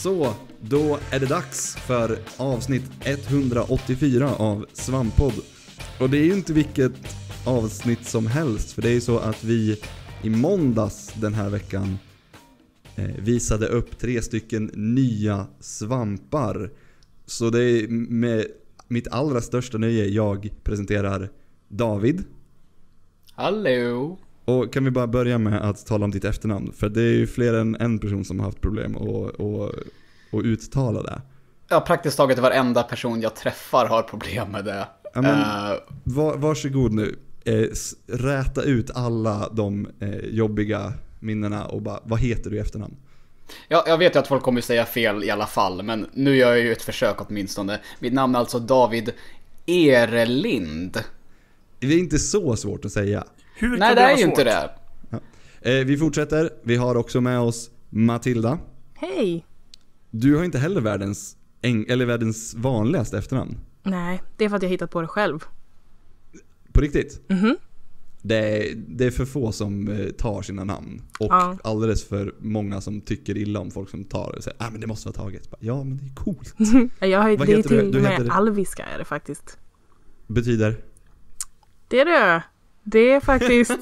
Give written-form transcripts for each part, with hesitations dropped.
Så, då är det dags för avsnitt 184 av Svamppodd. Och det är ju inte vilket avsnitt som helst, för det är ju så att vi i måndags den här veckan visade upp 3 stycken nya svampar. Så det är med mitt allra största nöje jag presenterar David. Hallå! Och kan vi bara börja med att tala om ditt efternamn? För det är ju fler än en person som har haft problem att uttala det. Ja, praktiskt taget varenda person jag träffar har problem med det. Ja, men, varsågod nu. Räta ut alla de jobbiga minnena och bara, vad heter du i efternamn? Ja, jag vet ju att folk kommer säga fel i alla fall, men nu gör jag ju ett försök åtminstone. Mitt namn är alltså David Erlind. Det är inte så svårt att säga. Nej, det är ju inte det. Ja. Vi fortsätter. Vi har också med oss Matilda. Hej! Du har inte heller världens vanligaste efternamn. Nej, det är för att jag hittat på det själv. På riktigt? Mhm. Det är för få som tar sina namn. Och alldeles för många som tycker illa om folk som tar det och säger, men det måste vara taget. Ja, men det är coolt. Jag har ju Vad det heter till du? med alviska är det faktiskt. Betyder? Det är det. Det är faktiskt...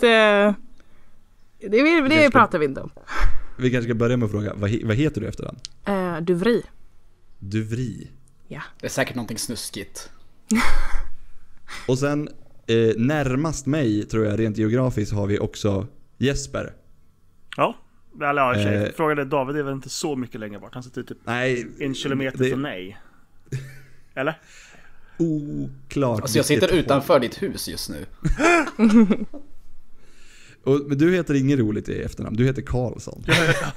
det pratar vi inte om. Vi kanske ska börja med att fråga, vad heter du efter den? Duvri. Duvri? Ja. Det är säkert någonting snuskigt. Och sen närmast mig, tror jag, rent geografiskt har vi också Jesper. Ja, frågade David är väl inte så mycket längre bort. Han sitter typ 1 kilometer från mig. Eller? Oklart. Alltså jag sitter utanför ditt hus just nu. Men du heter inget roligt i efternamn. Du heter Karlsson.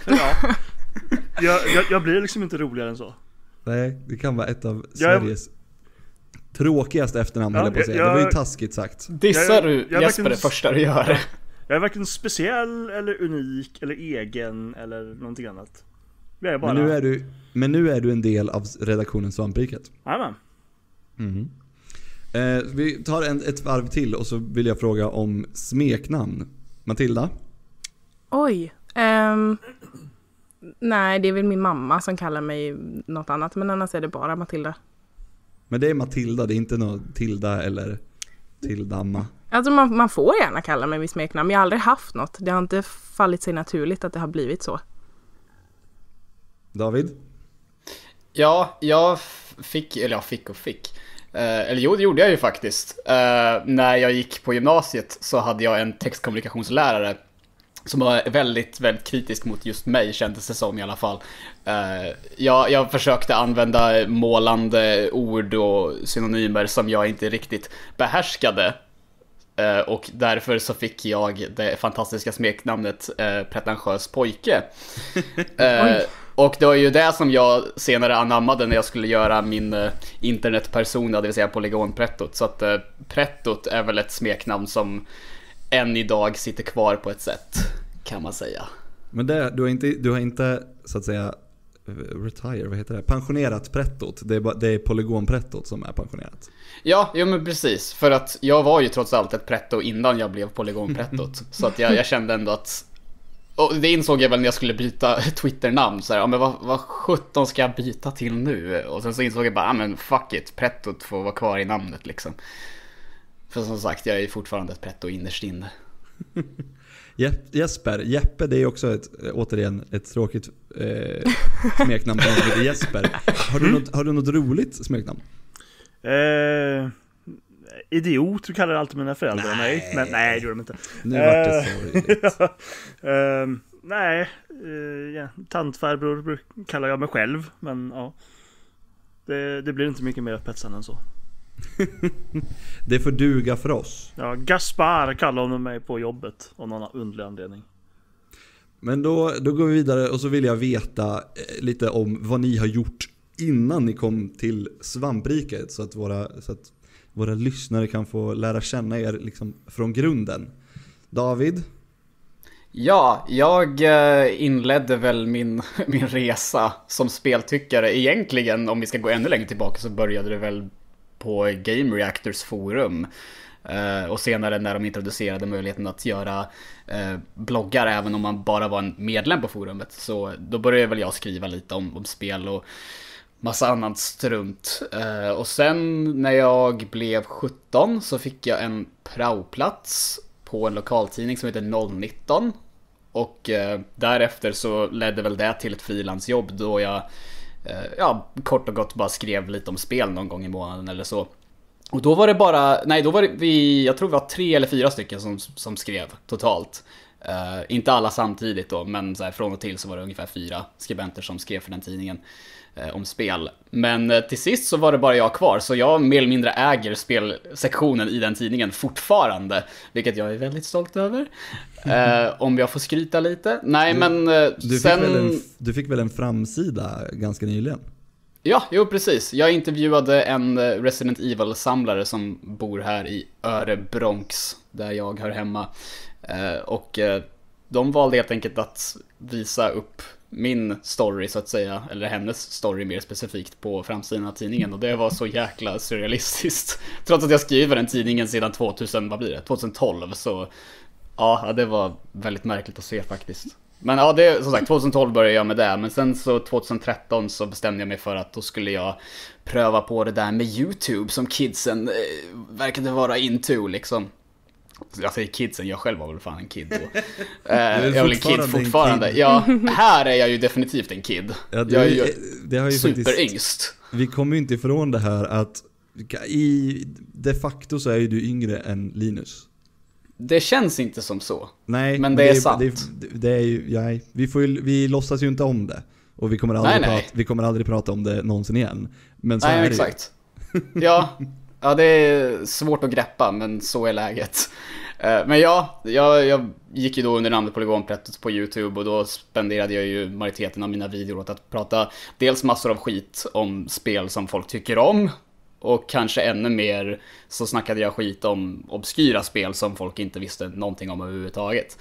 Ja. Jag blir liksom inte roligare än så. Nej, det kan vara ett av Sveriges tråkigaste efternamn, eller på att säga. Det var ju taskigt sagt. Dissar du Jesper det första du gör? Jag är varken speciell eller unik eller egen eller någonting annat. Jag är bara... Men nu är du en del av redaktionen Svampriket. Jajamän. Mm. Vi tar ett varv till och så vill jag fråga om smeknamn. Matilda? Oj. Nej, det är väl min mamma som kallar mig något annat. Men annars är det bara Matilda. Men det är Matilda, det är inte någon Tilda eller Tildamma. Alltså man får gärna kalla mig vid smeknamn. Jag har aldrig haft något. Det har inte fallit sig naturligt att det har blivit så. David? Ja, jag fick. Eller jo, det gjorde jag ju faktiskt. När jag gick på gymnasiet så hade jag en textkommunikationslärare som var väldigt, väldigt kritisk mot just mig, kändes det som i alla fall. Jag försökte använda målande ord och synonymer som jag inte riktigt behärskade. Och därför så fick jag det fantastiska smeknamnet pretentiös pojke. Och det var ju det som jag senare anammade när jag skulle göra min internetpersona, det vill säga polygonprettot. Så att prettot är väl ett smeknamn som än idag sitter kvar på ett sätt, kan man säga. Men du har inte så att säga pensionerat prettot. Det är polygonprettot som är pensionerat. Ja, men precis. För att jag var ju trots allt ett pretto innan jag blev polygonprettot. Så att jag kände ändå att... Och det insåg jag väl när jag skulle byta Twitter-namn. Så här, men vad 17 ska jag byta till nu? Och sen så insåg jag bara, men fuck it, prettot får vara kvar i namnet liksom. För som sagt, jag är fortfarande ett pretto innerst inne. Jeppe, det är också återigen ett tråkigt smeknamn som heter Jesper. Har du något roligt smeknamn? Idiot, du kallar alltid mina föräldrar mig. Men nej, det gör de inte. Nu vart det sorgligt. Tantfarbror kallar jag mig själv. Men ja, det blir inte mycket mer upphetsande än så. Det får duga för oss. Ja, Gaspar kallar de mig på jobbet av någon underlig anledning. Men då går vi vidare och så vill jag veta lite om vad ni har gjort innan ni kom till Svampriket, så att våra lyssnare kan få lära känna er liksom från grunden. David? Ja, jag inledde väl min resa som speltyckare. Egentligen, om vi ska gå ännu längre tillbaka, så började det väl på Game Reactors forum. Och senare när de introducerade möjligheten att göra bloggar även om man bara var en medlem på forumet. Så då började väl jag skriva lite om spel och massa annat strunt. Och sen när jag blev 17 så fick jag en praoplats på en lokaltidning som heter 019. Och därefter så ledde väl det till ett frilansjobb då jag kort och gott bara skrev lite om spel någon gång i månaden eller så. Och då var det jag tror vi var 3 eller 4 stycken som skrev totalt. Inte alla samtidigt då, men så här, från och till så var det ungefär 4 skribenter som skrev för den tidningen om spel. Men till sist så var det bara jag kvar, så jag mer eller mindre äger spelsektionen i den tidningen fortfarande, vilket jag är väldigt stolt över. Om jag får skryta lite. Nej, men du fick väl en framsida ganska nyligen? Ja, jo precis. Jag intervjuade en Resident Evil-samlare som bor här i Örebronx, där jag hör hemma. Och de valde helt enkelt att visa upp min story så att säga, eller hennes story mer specifikt på framsidan av tidningen, och det var så jäkla surrealistiskt. Trots att jag skriver den tidningen sedan 2012, så ja, det var väldigt märkligt att se faktiskt. Men ja, det, som sagt, 2012 började jag med det, men sen så 2013 så bestämde jag mig för att då skulle jag pröva på det där med YouTube som kidsen verkade vara into liksom. Jag säger kidsen, jag själv var väl fan en kid då. Jag är väl en kid fortfarande. Ja, här är jag ju definitivt en kid. Ja, jag är ju superyngst. Vi kommer ju inte ifrån det här att de facto så är ju du yngre än Linus. Det känns inte som så. Nej, men det är sant. Det är ju, vi låtsas ju inte om det. Och vi kommer aldrig prata om det någonsin igen. Men så är det exakt. Ja, det är svårt att greppa, men så är läget. Men jag gick ju då under namnet Polygonprättet på YouTube, och då spenderade jag ju majoriteten av mina videor åt att prata dels massor av skit om spel som folk tycker om, och kanske ännu mer så snackade jag skit om obskyra spel som folk inte visste någonting om överhuvudtaget.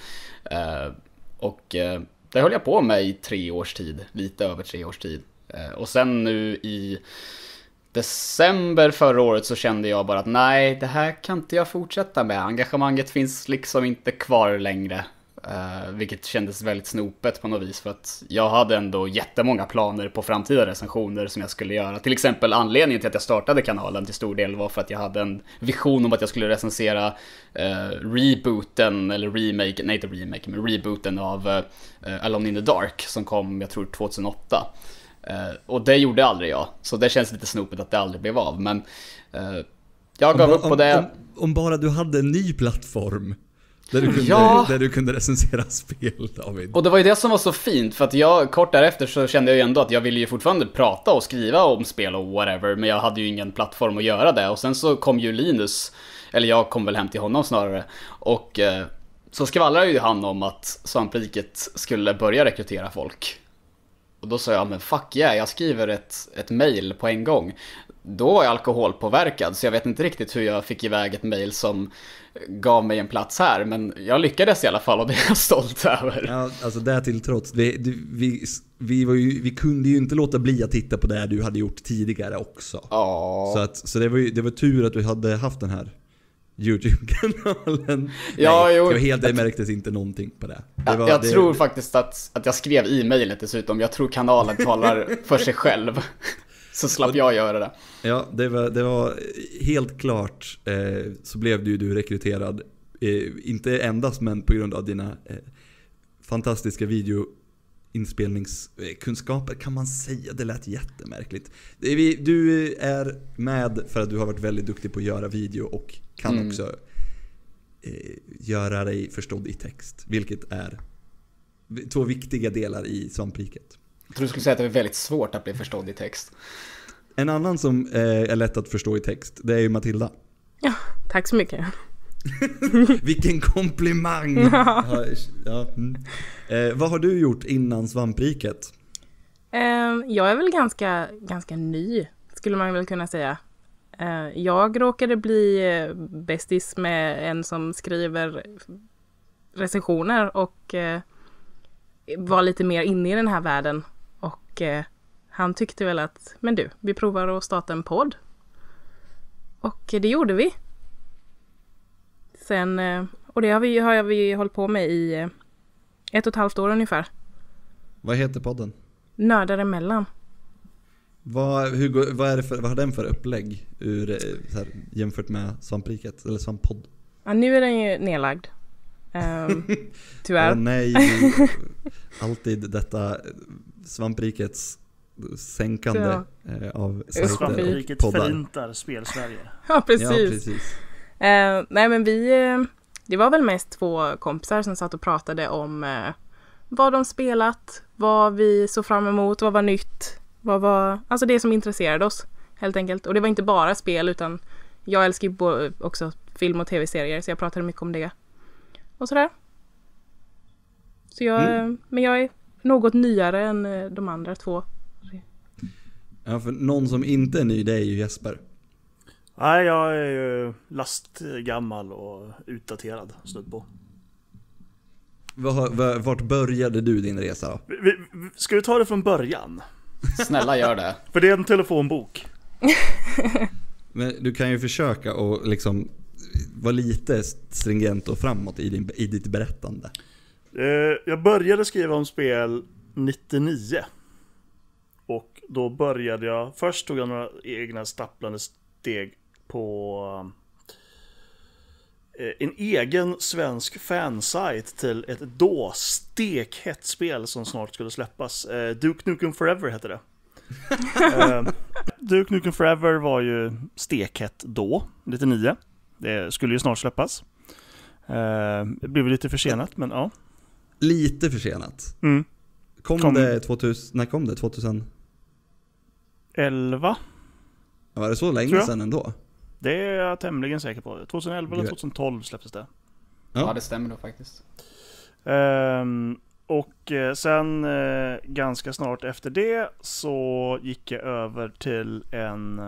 Och det höll jag på med i 3 års tid, lite över 3 års tid. Och sen nu i december förra året så kände jag bara att nej, det här kan inte jag fortsätta med. Engagemanget finns liksom inte kvar längre. Vilket kändes väldigt snopet på något vis, för att jag hade ändå jättemånga planer på framtida recensioner som jag skulle göra. Till exempel anledningen till att jag startade kanalen till stor del var för att jag hade en vision om att jag skulle recensera rebooten, eller rebooten av Alone in the Dark som kom, jag tror 2008. Och det gjorde aldrig jag, så det känns lite snopet att det aldrig blev av. Men jag gav upp på det. Om bara du hade en ny plattform där du kunde recensera spel, David. Och det var ju det som var så fint, för att kort därefter så kände jag ju ändå att jag ville ju fortfarande prata och skriva om spel och whatever, men jag hade ju ingen plattform att göra det. Och sen så kom ju Linus, eller jag kom väl hem till honom snarare, och så skvallrade ju han om att Svampriket skulle börja rekrytera folk. Och då sa jag, men fuck yeah, jag skriver ett mail på en gång. Då var jag alkoholpåverkad, så jag vet inte riktigt hur jag fick iväg ett mail som gav mig en plats här. Men jag lyckades i alla fall, och det är jag stolt över. Ja, alltså det till trots. Vi kunde ju inte låta bli att titta på det du hade gjort tidigare också. Oh. Så det var tur att du hade haft den här YouTube-kanalen. Ja, jo. Det märktes inte någonting på det. Jag tror faktiskt att jag skrev i mejlet dessutom. Jag tror kanalen talar för sig själv. Så slapp jag göra det. Ja, det var helt klart så blev du rekryterad. Inte endast, men på grund av dina fantastiska videoinspelningskunskaper, kan man säga. Det lät jättemärkligt. Du är med för att du har varit väldigt duktig på att göra video och kan också göra dig förstådd i text, vilket är 2 viktiga delar i Svampriket. Jag tror du skulle säga att det är väldigt svårt att bli förstådd i text. En annan som är lätt att förstå i text, det är ju Matilda. Ja, tack så mycket. Vilken komplimang. Ja. Vad har du gjort innan Svampriket? Jag är väl ganska ny, skulle man väl kunna säga. Jag råkade bli bästis med en som skriver recensioner och var lite mer inne i den här världen. Och han tyckte väl att, men du, vi provar att starta en podd. Och det gjorde vi. Sen, och det har vi hållit på med i 1,5 år ungefär. Vad heter podden? Nördar emellan. Vad har den för upplägg så här, jämfört med Svampriket eller Svamppodd? Ja, nu är den ju nedlagd. Tyvärr. Nej, alltid detta Svamprikets sänkande av Svampriket förintar spel-Sverige. Ja, precis. Ja, precis. Nej, men det var väl mest 2 kompisar som satt och pratade om vad de spelat, vad vi såg fram emot, vad var nytt, alltså det som intresserade oss helt enkelt. Och det var inte bara spel, utan jag älskar ju också film och tv-serier, så jag pratade mycket om det. Och sådär. Så men jag är något nyare än de andra 2. Ja, för någon som inte är ny, det är ju Jesper. Nej, jag är ju lastgammal och utdaterad snudd på. Vart började du din resa då? Ska vi ta det från början? Snälla gör det. För det är en telefonbok. Men du kan ju försöka och liksom vara lite stringent och framåt i ditt berättande. Jag började skriva om spel 99. Och då började jag, först tog jag några egna stapplande steg på en egen svensk fansite till ett då stekhett spel som snart skulle släppas. Duke Nukem Forever hette det. Duke Nukem Forever var ju stekhett då, 99. Det skulle ju snart släppas. Det blev lite försenat, men ja. Lite försenat. Mm. Kom det 2000? När kom det? 2011? Ja, var det så länge sedan ändå? Det är jag tämligen säker på. 2011 eller 2012 släpptes det. Ja, det stämmer nog faktiskt. Och sen ganska snart efter det så gick jag över till en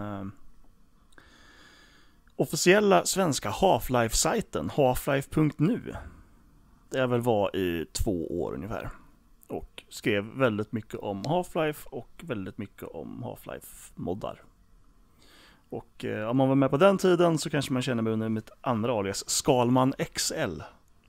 officiella svenska Half-Life-sajten, halflife.nu. Det väl var i 2 år ungefär. Och skrev väldigt mycket om Half-Life och väldigt mycket om Half-Life-moddar. Och om man var med på den tiden så kanske man känner mig under mitt andra alias Skalman XL.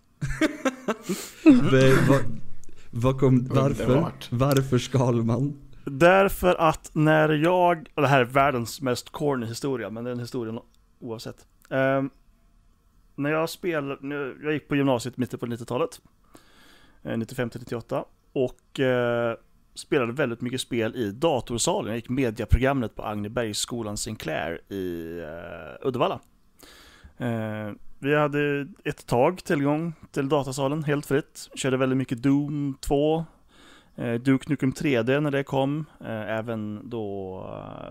Varför Skalman? Därför att när det här är världens mest corny historia, men det är en historia oavsett. När jag gick på gymnasiet mitten på 90-talet, 95-98, och spelade väldigt mycket spel i datorsalen. Jag gick mediaprogrammet på Agnebergsskolan Sinclair i Uddevalla. Vi hade ett tag tillgång till datasalen helt fritt. Körde väldigt mycket Doom 2, Duke Nukem 3D när det kom. Även då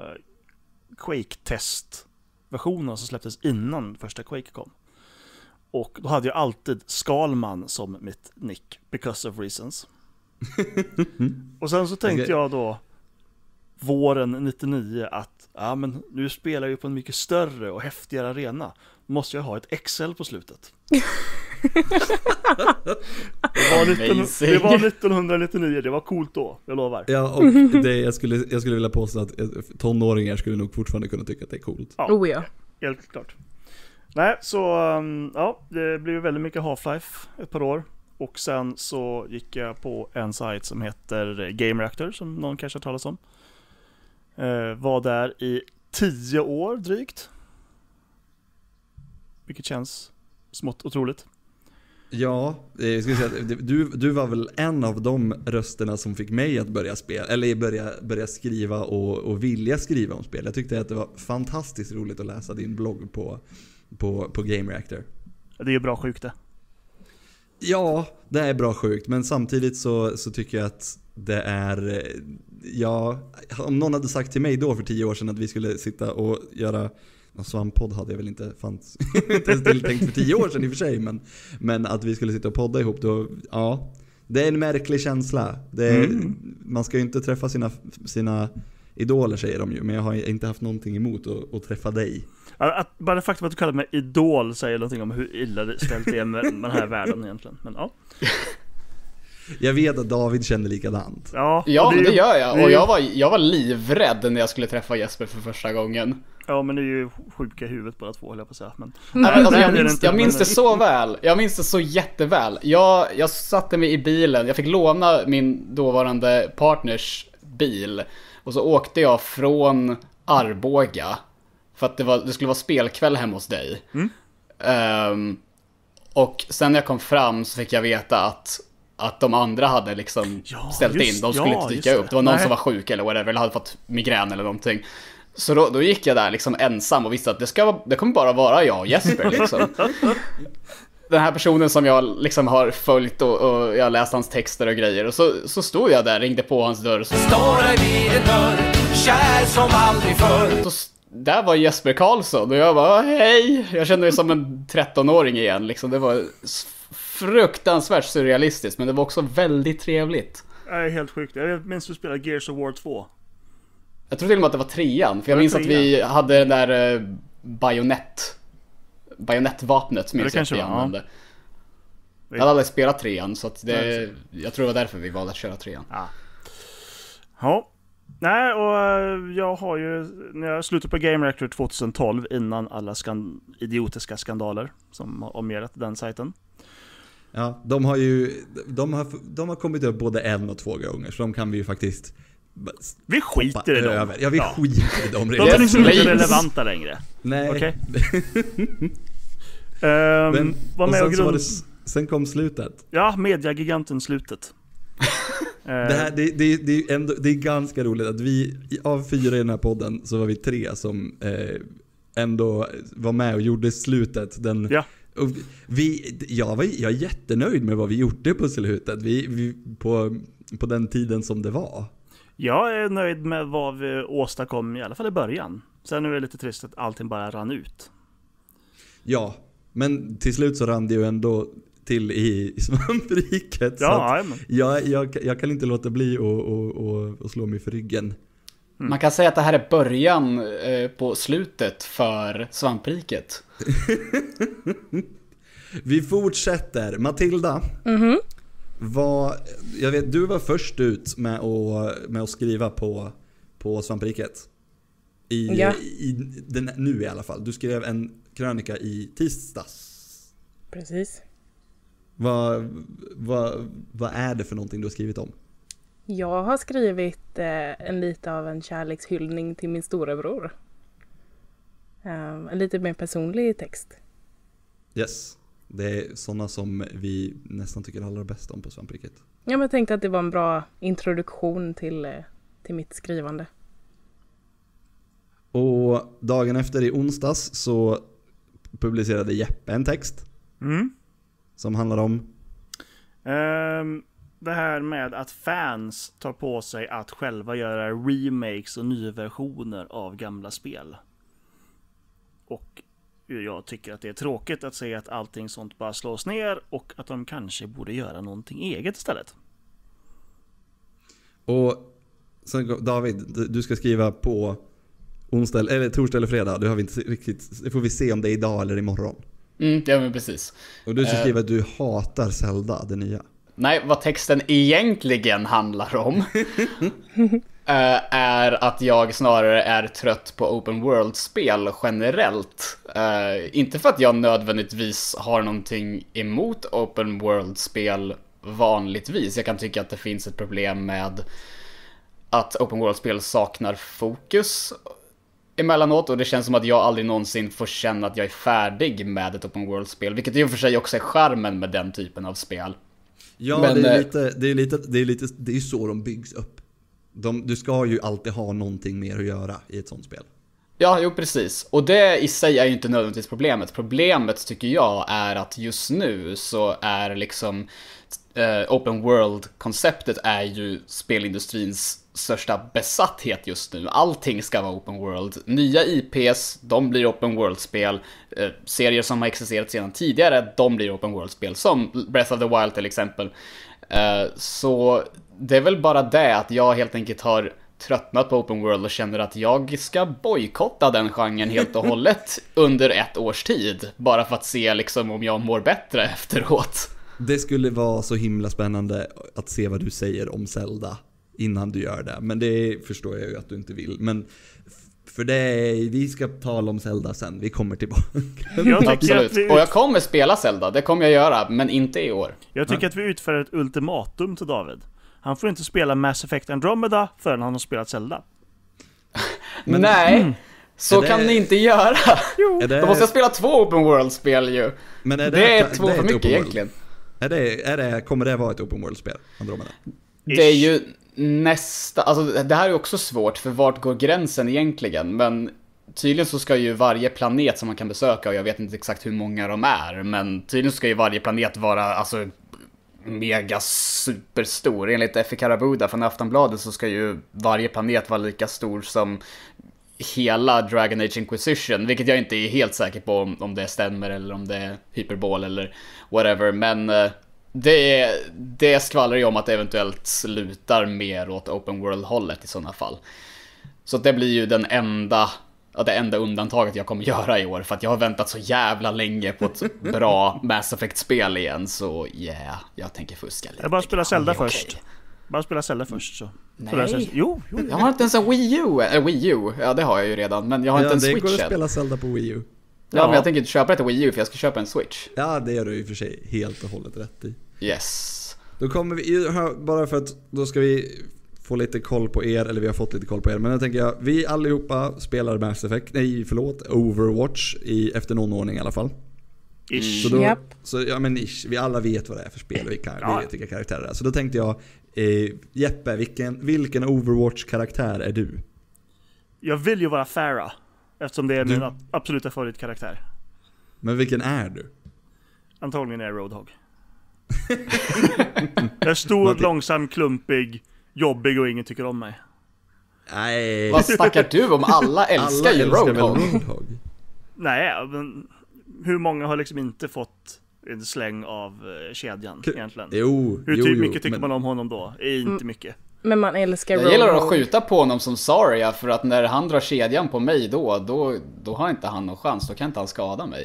Quake-test-versionen som släpptes innan första Quake kom. Och då hade jag alltid Skalman som mitt nick, because of reasons. Och sen så tänkte jag då våren 99 att men nu spelar jag ju på en mycket större och häftigare arena. Måste jag ha ett XL på slutet. Det var 1999, det var coolt då, jag lovar. Ja, och jag skulle vilja påstå att tonåringar skulle nog fortfarande kunna tycka att det är coolt. Ja. Helt klart. Nej, så det blev väldigt mycket Half-Life ett par år. Och sen så gick jag på en sajt som heter Game Reactor, som någon kanske har talat om. Var där i 10 år drygt. Vilket känns smått otroligt. Ja, jag skulle säga att du var väl en av de rösterna som fick mig att börja spela, eller börja skriva och vilja skriva om spel. Jag tyckte att det var fantastiskt roligt att läsa din blogg på Game Reactor. Det är ju bra sjukt det. Ja, det är bra sjukt, men samtidigt så tycker jag att det är, om någon hade sagt till mig då för 10 år sedan att vi skulle sitta och göra Svamppodd hade jag väl inte ens tilltänkt för 10 år sedan i och för sig, men att vi skulle sitta och podda ihop då, ja, det är en märklig känsla. Man ska ju inte träffa sina idoler, säger de ju, men jag har inte haft någonting emot att träffa dig. Bara det faktum att du kallar mig idol säger någonting om hur illa det ställt är med den här världen egentligen. Men ja. Jag vet att David kände likadant. Ja, det gör jag. Och jag var livrädd när jag skulle träffa Jesper för första gången. Ja, men det är ju sjuka i huvudet båda två, höll jag på att säga. Men... Alltså, jag minns det så väl. Jag minns det så jätteväl. Jag satte mig i bilen. Jag fick låna min dåvarande partners bil. Och så åkte jag från Arboga. För att det skulle vara spelkväll hemma hos dig. Och sen när jag kom fram så fick jag veta att de andra hade liksom ställt in. De skulle inte dyka upp. Det var någon som var sjuk eller whatever. Eller hade fått migrän eller någonting. Så då gick jag där liksom ensam och visste att det kommer bara vara jag och Jesper liksom. Den här personen som jag liksom har följt och jag har läst hans texter och grejer. Och så stod jag där, ringde på hans dörr. Står där vid en dörr, kär som aldrig förr. Där var Jesper Karlsson och jag bara, hej. Jag kände mig som en 13-åring igen liksom. Det var fruktansvärt surrealistiskt, men det var också väldigt trevligt. Det är helt sjukt. Jag minns att du spelade Gears of War 2. Jag tror till och med att det var 3:an. För jag minns att vi hade den där bajonettvapnet som vi använde. Jag hade aldrig spelat 3:an, så att jag tror det var därför vi valde att köra 3:an. Ja. Nej, och jag har ju, när jag slutade på Game Reactor 2012 innan alla idiotiska skandaler som har omgärdat den sajten. Ja, de har kommit upp både 1 och 2 gånger, så de kan vi ju faktiskt vi skiter i dem. Ja, vi skiter i dem. De är liksom inte relevanta längre. Nej. Okej. Men var med och sen kom slutet. Ja, mediagiganten slutet. Det är ganska roligt att vi av 4 i den här podden så var vi 3 som ändå var med och gjorde slutet. Och jag är jättenöjd med vad vi gjorde på slutet. Vi på den tiden som det var. Jag är nöjd med vad vi åstadkom, i alla fall i början. Sen är det lite trist att allting bara rann ut. Ja, men till slut så rann det ju ändå till i svampriket. Ja, jag kan inte låta bli och slå mig för ryggen. Man kan säga att det här är början på slutet för svampriket. Vi fortsätter. Matilda. Jag vet, du var först ut med att skriva på svampriket. Nu i alla fall. Du skrev en krönika i tisdags. Precis. Vad är det för någonting du har skrivit om? Jag har skrivit lite av en kärlekshyllning till min storebror. En lite mer personlig text. Yes. Det är sådana som vi nästan tycker allra bäst om på svampriket. Ja, men jag tänkte att det var en bra introduktion till mitt skrivande. Och dagen efter i onsdags så publicerade Jeppe en text. Som handlar om det här med att fans tar på sig att själva göra remakes och nya versioner av gamla spel. Och jag tycker att det är tråkigt att se att allting sånt bara slås ner och att de kanske borde göra någonting eget istället. Och sen, David, du ska skriva på onsdag eller torsdag eller fredag. Det har vi inte riktigt. Det får vi se om det är idag eller imorgon. Ja, men precis. Och du ska skriva att du hatar Zelda, det nya. Nej, vad texten egentligen handlar om är att jag snarare är trött på open world-spel generellt. Inte för att jag nödvändigtvis har någonting emot open world-spel vanligtvis. Jag kan tycka att det finns ett problem med att open world-spel saknar fokus emellanåt, och det känns som att jag aldrig någonsin får känna att jag är färdig med ett open world-spel, vilket i och för sig också är charmen med den typen av spel. Ja, men det är ju så de byggs upp. Du ska ju alltid ha någonting mer att göra i ett sånt spel. Ja, jo precis. Och det i sig är ju inte nödvändigtvis problemet. Problemet tycker jag är att just nu så är liksom open world-konceptet är ju spelindustrins största besatthet just nu. Allting ska vara open world. Nya IPs, de blir open world-spel. Serier som har existerat sedan tidigare, de blir open world-spel. Som Breath of the Wild till exempel. Så det är väl bara det att jag helt enkelt har tröttnat på open world och känner att jag ska bojkotta den genren helt och hållet under 1 års tid. Bara för att se liksom om jag mår bättre efteråt. Det skulle vara så himla spännande att se vad du säger om Zelda innan du gör det. Men det förstår jag ju att du inte vill. Men För vi ska tala om Zelda sen, vi kommer tillbaka. Absolut, och jag kommer spela Zelda, det kommer jag göra, men inte i år. Jag tycker att vi utför ett ultimatum till David. Han får inte spela Mass Effect Andromeda förrän han har spelat Zelda. Nej, så kan ni inte göra. Då måste jag spela 2 open world-spel ju. Men det är 2 för mycket egentligen. Kommer det vara ett open world-spel, Andromeda? Det är ju nästa, alltså det här är också svårt, för vart går gränsen egentligen? Men tydligen så ska ju varje planet som man kan besöka, och jag vet inte exakt hur många de är, men tydligen ska ju varje planet vara alltså mega superstor. Enligt Effie Karabuda från Aftonbladet så ska ju varje planet vara lika stor som hela Dragon Age Inquisition, vilket jag inte är helt säker på om det stämmer eller om det är hyperbol eller whatever, men det skvallrar ju om att det eventuellt slutar mer åt open world-hållet i sådana fall. Så det blir ju det enda undantaget jag kommer göra i år, för att jag har väntat så jävla länge på ett bra Mass Effect-spel igen, så jag tänker fuska lite. Jag bara spelar Zelda först. Bara spela Zelda först så. Nej. Jo. Jag har inte ens en Wii U. Ja, det har jag ju redan, men jag har inte en Switch än. Det går att spela Zelda på Wii U. Ja, men jag tänker inte köpa ett Wii U, för jag ska köpa en Switch. Ja, det gör du i och för sig helt och hållet rätt i. Yes. Då kommer vi, bara för att då ska vi få lite koll på er, eller vi har fått lite koll på er, men jag tänker vi allihopa spelar Mass Effect, Overwatch efter någon ordning i alla fall. Ish. Så då, Japp. vi alla vet vad det är för spel och vi vet vilka karaktärer det är. Så då tänkte jag, Jeppe, vilken Overwatch-karaktär är du? Jag vill ju vara Farah, eftersom det är min absoluta favoritkaraktär. Men vilken är du? Antagligen är jag Roadhog. Jag är stor, långsam, klumpig, jobbig och ingen tycker om mig. Nej. Vad snackar du om? Alla älskar ju Roadhog. Nej, men hur många har liksom inte fått en släng av kedjan egentligen? Hur mycket tycker man om honom då? Inte mycket. Men man älskar Jag gillar att skjuta på honom som Zarya, för att när han drar kedjan på mig då har inte han någon chans, då kan inte han skada mig.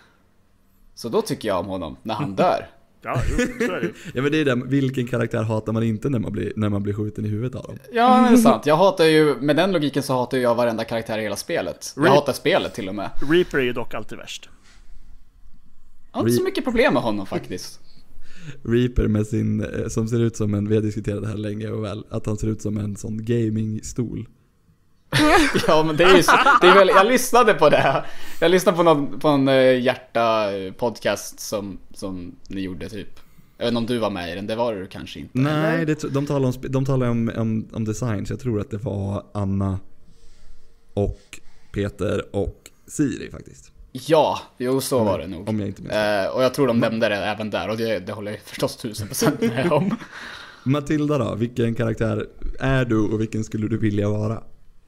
Så då tycker jag om honom när han dör. Ja, så är det. Ja, men det är det, vilken karaktär hatar man inte när man blir skjuten i huvudet av dem? Ja, men det är sant. Jag hatar ju, med den logiken så hatar jag varenda karaktär i hela spelet. Jag hatar spelet till och med. Reaper är ju dock alltid värst. Jag har inte så mycket problem med honom faktiskt. Reaper med sin, som ser ut som vi har diskuterat det här länge och väl, att han ser ut som en sån gaming-stol. Ja, men det är ju så, det är väl, jag lyssnade på det. Jag lyssnade på en hjärta-podcast som ni gjorde typ. Jag vet inte om du var med i den, det var du kanske inte. Nej, de talar om design, så jag tror att det var Anna och Peter och Siri faktiskt. Ja, jo så var det nog. Om jag inte minns. Och jag tror de nämnde det även där, och det håller jag förstås 1000% med om. Matilda då, vilken karaktär är du och vilken skulle du vilja vara?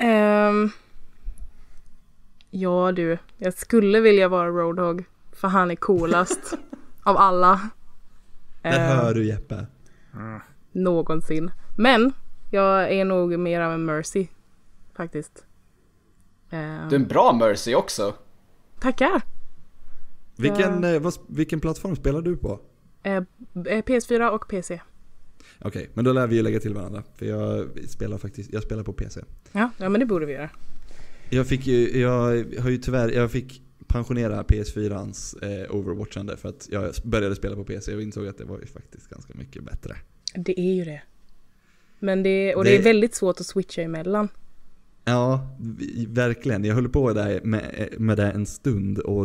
Ja du, jag skulle vilja vara Roadhog, för han är coolast av alla. Det hör du, Jeppe. Någonsin. Men jag är nog mer av en Mercy faktiskt. Du är en bra Mercy också. Tackar. Vilken plattform spelar du på? PS4 och PC. Okej, men då lär vi ju lägga till varandra, för jag spelar på PC. Ja, men det borde vi göra. Jag fick pensionera PS4ans Overwatchande för att jag började spela på PC och insåg att det var ju faktiskt ganska mycket bättre. Det är ju det. Men det är väldigt svårt att switcha emellan. Ja, verkligen. Jag höll på där med det en stund och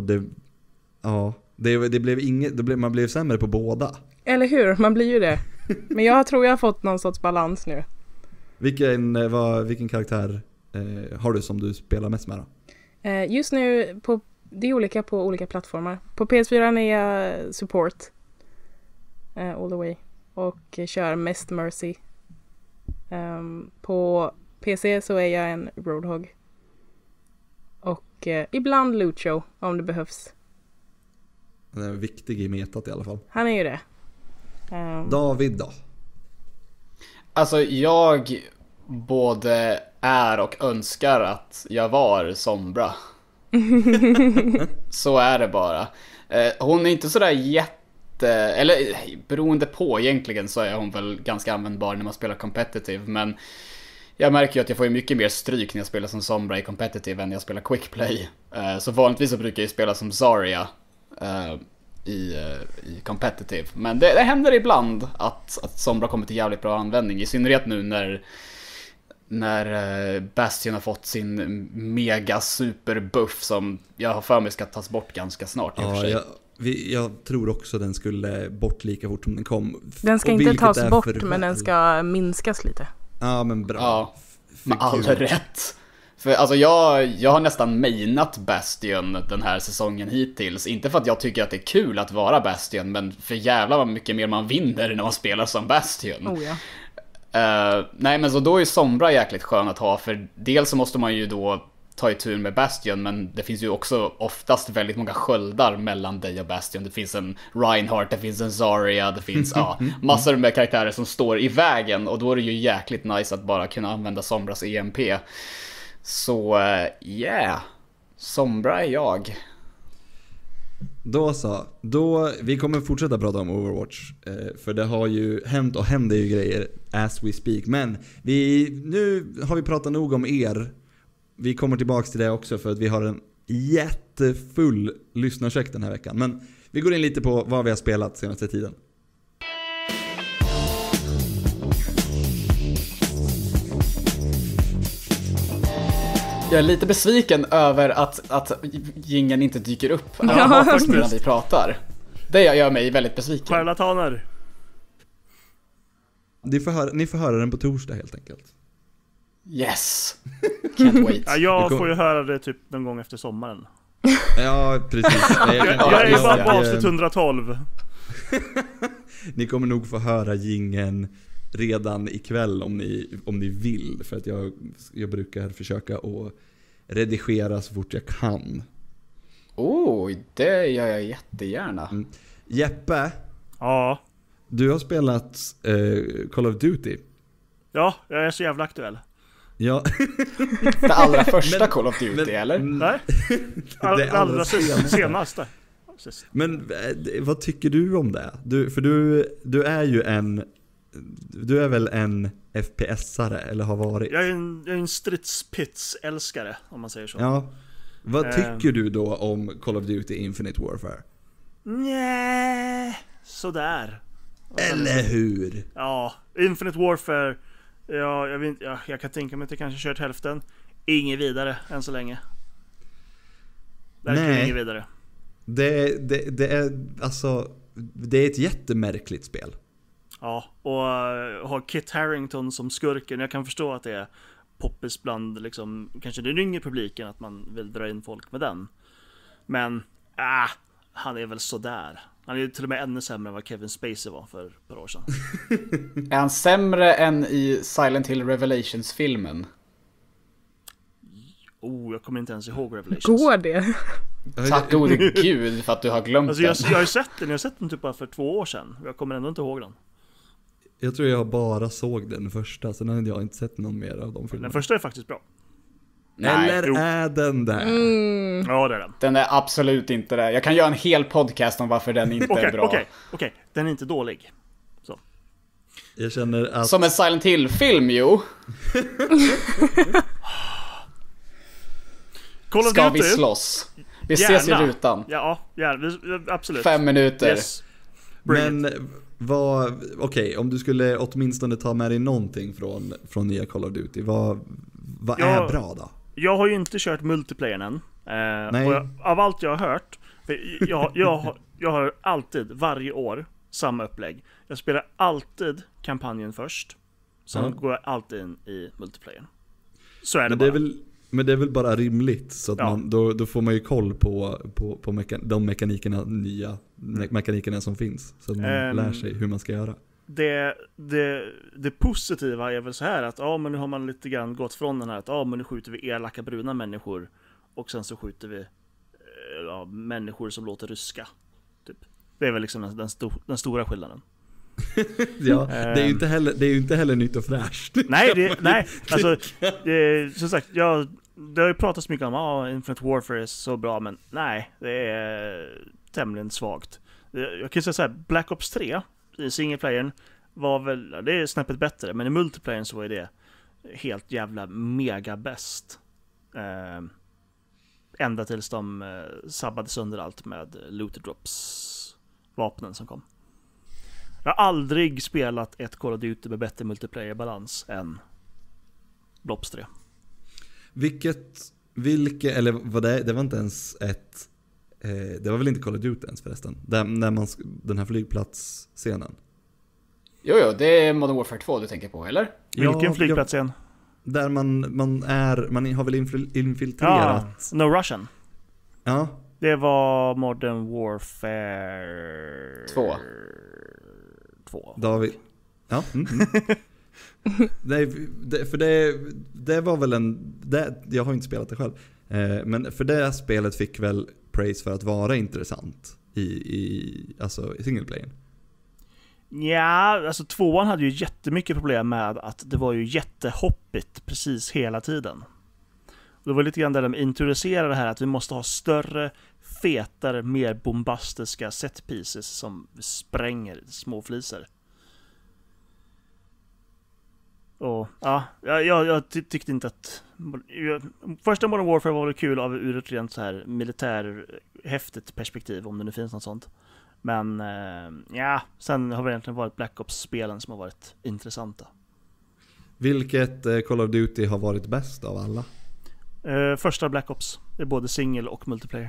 man blev sämre på båda. Eller hur? Man blir ju det. Men jag tror jag har fått någon sorts balans nu. Vilken karaktär har du som du spelar mest med då? Just nu, det är olika på olika plattformar. På PS4 är jag support all the way och kör mest Mercy. På PC så är jag en Roadhog. Och ibland Lucio om det behövs. Han är viktig i metat i alla fall. Han är ju det. David då? Alltså jag både är och önskar att jag var Sombra. Så är det bara. Hon är inte sådär eller beroende på egentligen så är hon väl ganska användbar när man spelar competitive, men Jag märker ju att jag får ju mycket mer stryk när jag spelar som Sombra i competitive än när jag spelar quick play. Så vanligtvis så brukar jag ju spela som Zarya i competitive. Men det händer ibland att Sombra kommer till jävligt bra användning. I synnerhet nu när Bastion har fått sin mega super buff som jag har för mig ska tas bort ganska snart i och för sig. Jag tror också den skulle bort lika fort som den kom. Den ska inte tas bort, men den ska minskas lite. Ja, men bra. Ja, med all rätt. För alltså jag har nästan mainat Bastion den här säsongen hittills. Inte för att jag tycker att det är kul att vara Bastion, men för jävlar vad mycket mer man vinner när man spelar som Bastion. Oh ja. Nej, men så då är Sombra jäkligt skön att ha. För dels så måste man ju då ta i tur med Bastion, men det finns ju också oftast väldigt många sköldar mellan dig och Bastion. Det finns en Reinhardt, det finns en Zarya, det finns massor med karaktärer som står i vägen, och då är det ju jäkligt nice att bara kunna använda Sombras EMP. Så Sombra är jag. Då så, vi kommer fortsätta prata om Overwatch, för det har ju hänt och händer ju grejer as we speak. Men nu har vi pratat nog om er. Vi kommer tillbaka till det också, för att vi har en jättefull lyssnarcheck den här veckan. Men vi går in lite på vad vi har spelat senaste tiden. Jag är lite besviken över att jingeln inte dyker upp när vi pratar. Det gör mig väldigt besviken. Charlataner. Ni får höra den på torsdag helt enkelt. Yes. Can't wait. Ja, jag får ju höra det typ någon gång efter sommaren. Ja, precis. Jag är bara på avsnitt 112. Ni kommer nog få höra jingeln redan ikväll om ni vill, för att jag brukar försöka att redigera så fort jag kan. Det gör jag jättegärna. Jeppe, ja. Du har spelat Call of Duty. Ja, jag är så jävla aktuell. Ja. Det allra första Call of Duty, eller? Nej. Det allra senaste. Men vad tycker du om det? Du är ju du är väl en FPS-are, eller har varit? Jag är en stridspits-älskare, om man säger så. Ja. Vad tycker du då om Call of Duty Infinite Warfare? Nej, sådär. Eller hur? Ja, Infinite Warfare. Ja, jag kan tänka mig att jag kanske kört hälften. Inget vidare än så länge. Verkligen inget vidare. Det är alltså, det är ett jättemärkligt spel. Ja, och ha Kit Harington som skurken. Jag kan förstå att det är poppis bland liksom, kanske den yngre publiken, att man vill dra in folk med den. Men han är väl sådär. Han är ju till och med ännu sämre än vad Kevin Spacey var för ett par år sedan. Är han sämre än i Silent Hill Revelations-filmen? Jag kommer inte ens ihåg Revelations. Går det? Tack gode gud för att du har glömt alltså, den. Jag har sett den typ bara för 2 år sedan. Jag kommer ändå inte ihåg den. Jag tror jag bara såg den första, sen har jag inte sett någon mer av de filmerna. Den första är faktiskt bra. Eller är den där? Ja, det är den. Den är absolut inte det. Jag kan göra en hel podcast om varför den inte är bra. Okej. Den är inte dålig. Så. Jag känner att... Som en Silent Hill-film, jo. Ska vi slåss? Vi ses i rutan. Ja, absolut. 5 minuter. Yes. Men okej, om du skulle åtminstone ta med dig någonting från nya Call of Duty, vad är bra då? Jag har ju inte kört multiplayern än. Nej. Och av allt jag har hört, jag har alltid, varje år, samma upplägg. Jag spelar alltid kampanjen först. Sen går jag alltid in i multiplayern. Så är det bara. Men det är väl bara rimligt, så att då får man ju koll på de nya mekanikerna som finns, så att man lär sig hur man ska göra. Det positiva är väl så här att men nu har man lite grann gått från den här att men nu skjuter vi elaka bruna människor och sen så skjuter vi människor som låter ryska typ. Det är väl liksom den stora skillnaden. Ja, det är ju inte heller nytt och fräscht. Nej, alltså som sagt, det har ju pratats mycket om Infinite Warfare är så bra, men nej, det är tämligen svagt. Jag kan säga så här, Black Ops 3 i singleplayern var väl, det är snäppet bättre, men i multiplayern så var det helt jävla mega bäst. Ända tills de sabbade sönder allt med looter drops vapnen som kom. Jag har aldrig spelat ett Call of Duty med bättre multiplayer-balans än Black Ops 3. Eller var det var inte ens ett det var väl inte Call of Duty ens förresten. Den här flygplatsscenen. Jo, det är Modern Warfare 2 du tänker på, eller? Vilken flygplatsscen? Där man har väl infiltrerat. No Russian. Ja. Det var Modern Warfare 2. David. Ja. Det var väl jag har inte spelat det själv. Men för det spelet fick väl praise för att vara intressant i single player. Ja, alltså 2 hade ju jättemycket problem med att det var ju jättehoppigt precis hela tiden. Och det var lite grann där de introducerade det här att vi måste ha större, fetare, mer bombastiska set pieces som spränger små fliser. Och ja, jag tyckte inte att första Modern Warfare var väl kul ur ett rent så här militärhäftigt perspektiv, om det nu finns något sånt. Men sen har det egentligen varit Black Ops-spelen som har varit intressanta. Vilket Call of Duty har varit bäst av alla? Första Black Ops. Det är både single och multiplayer.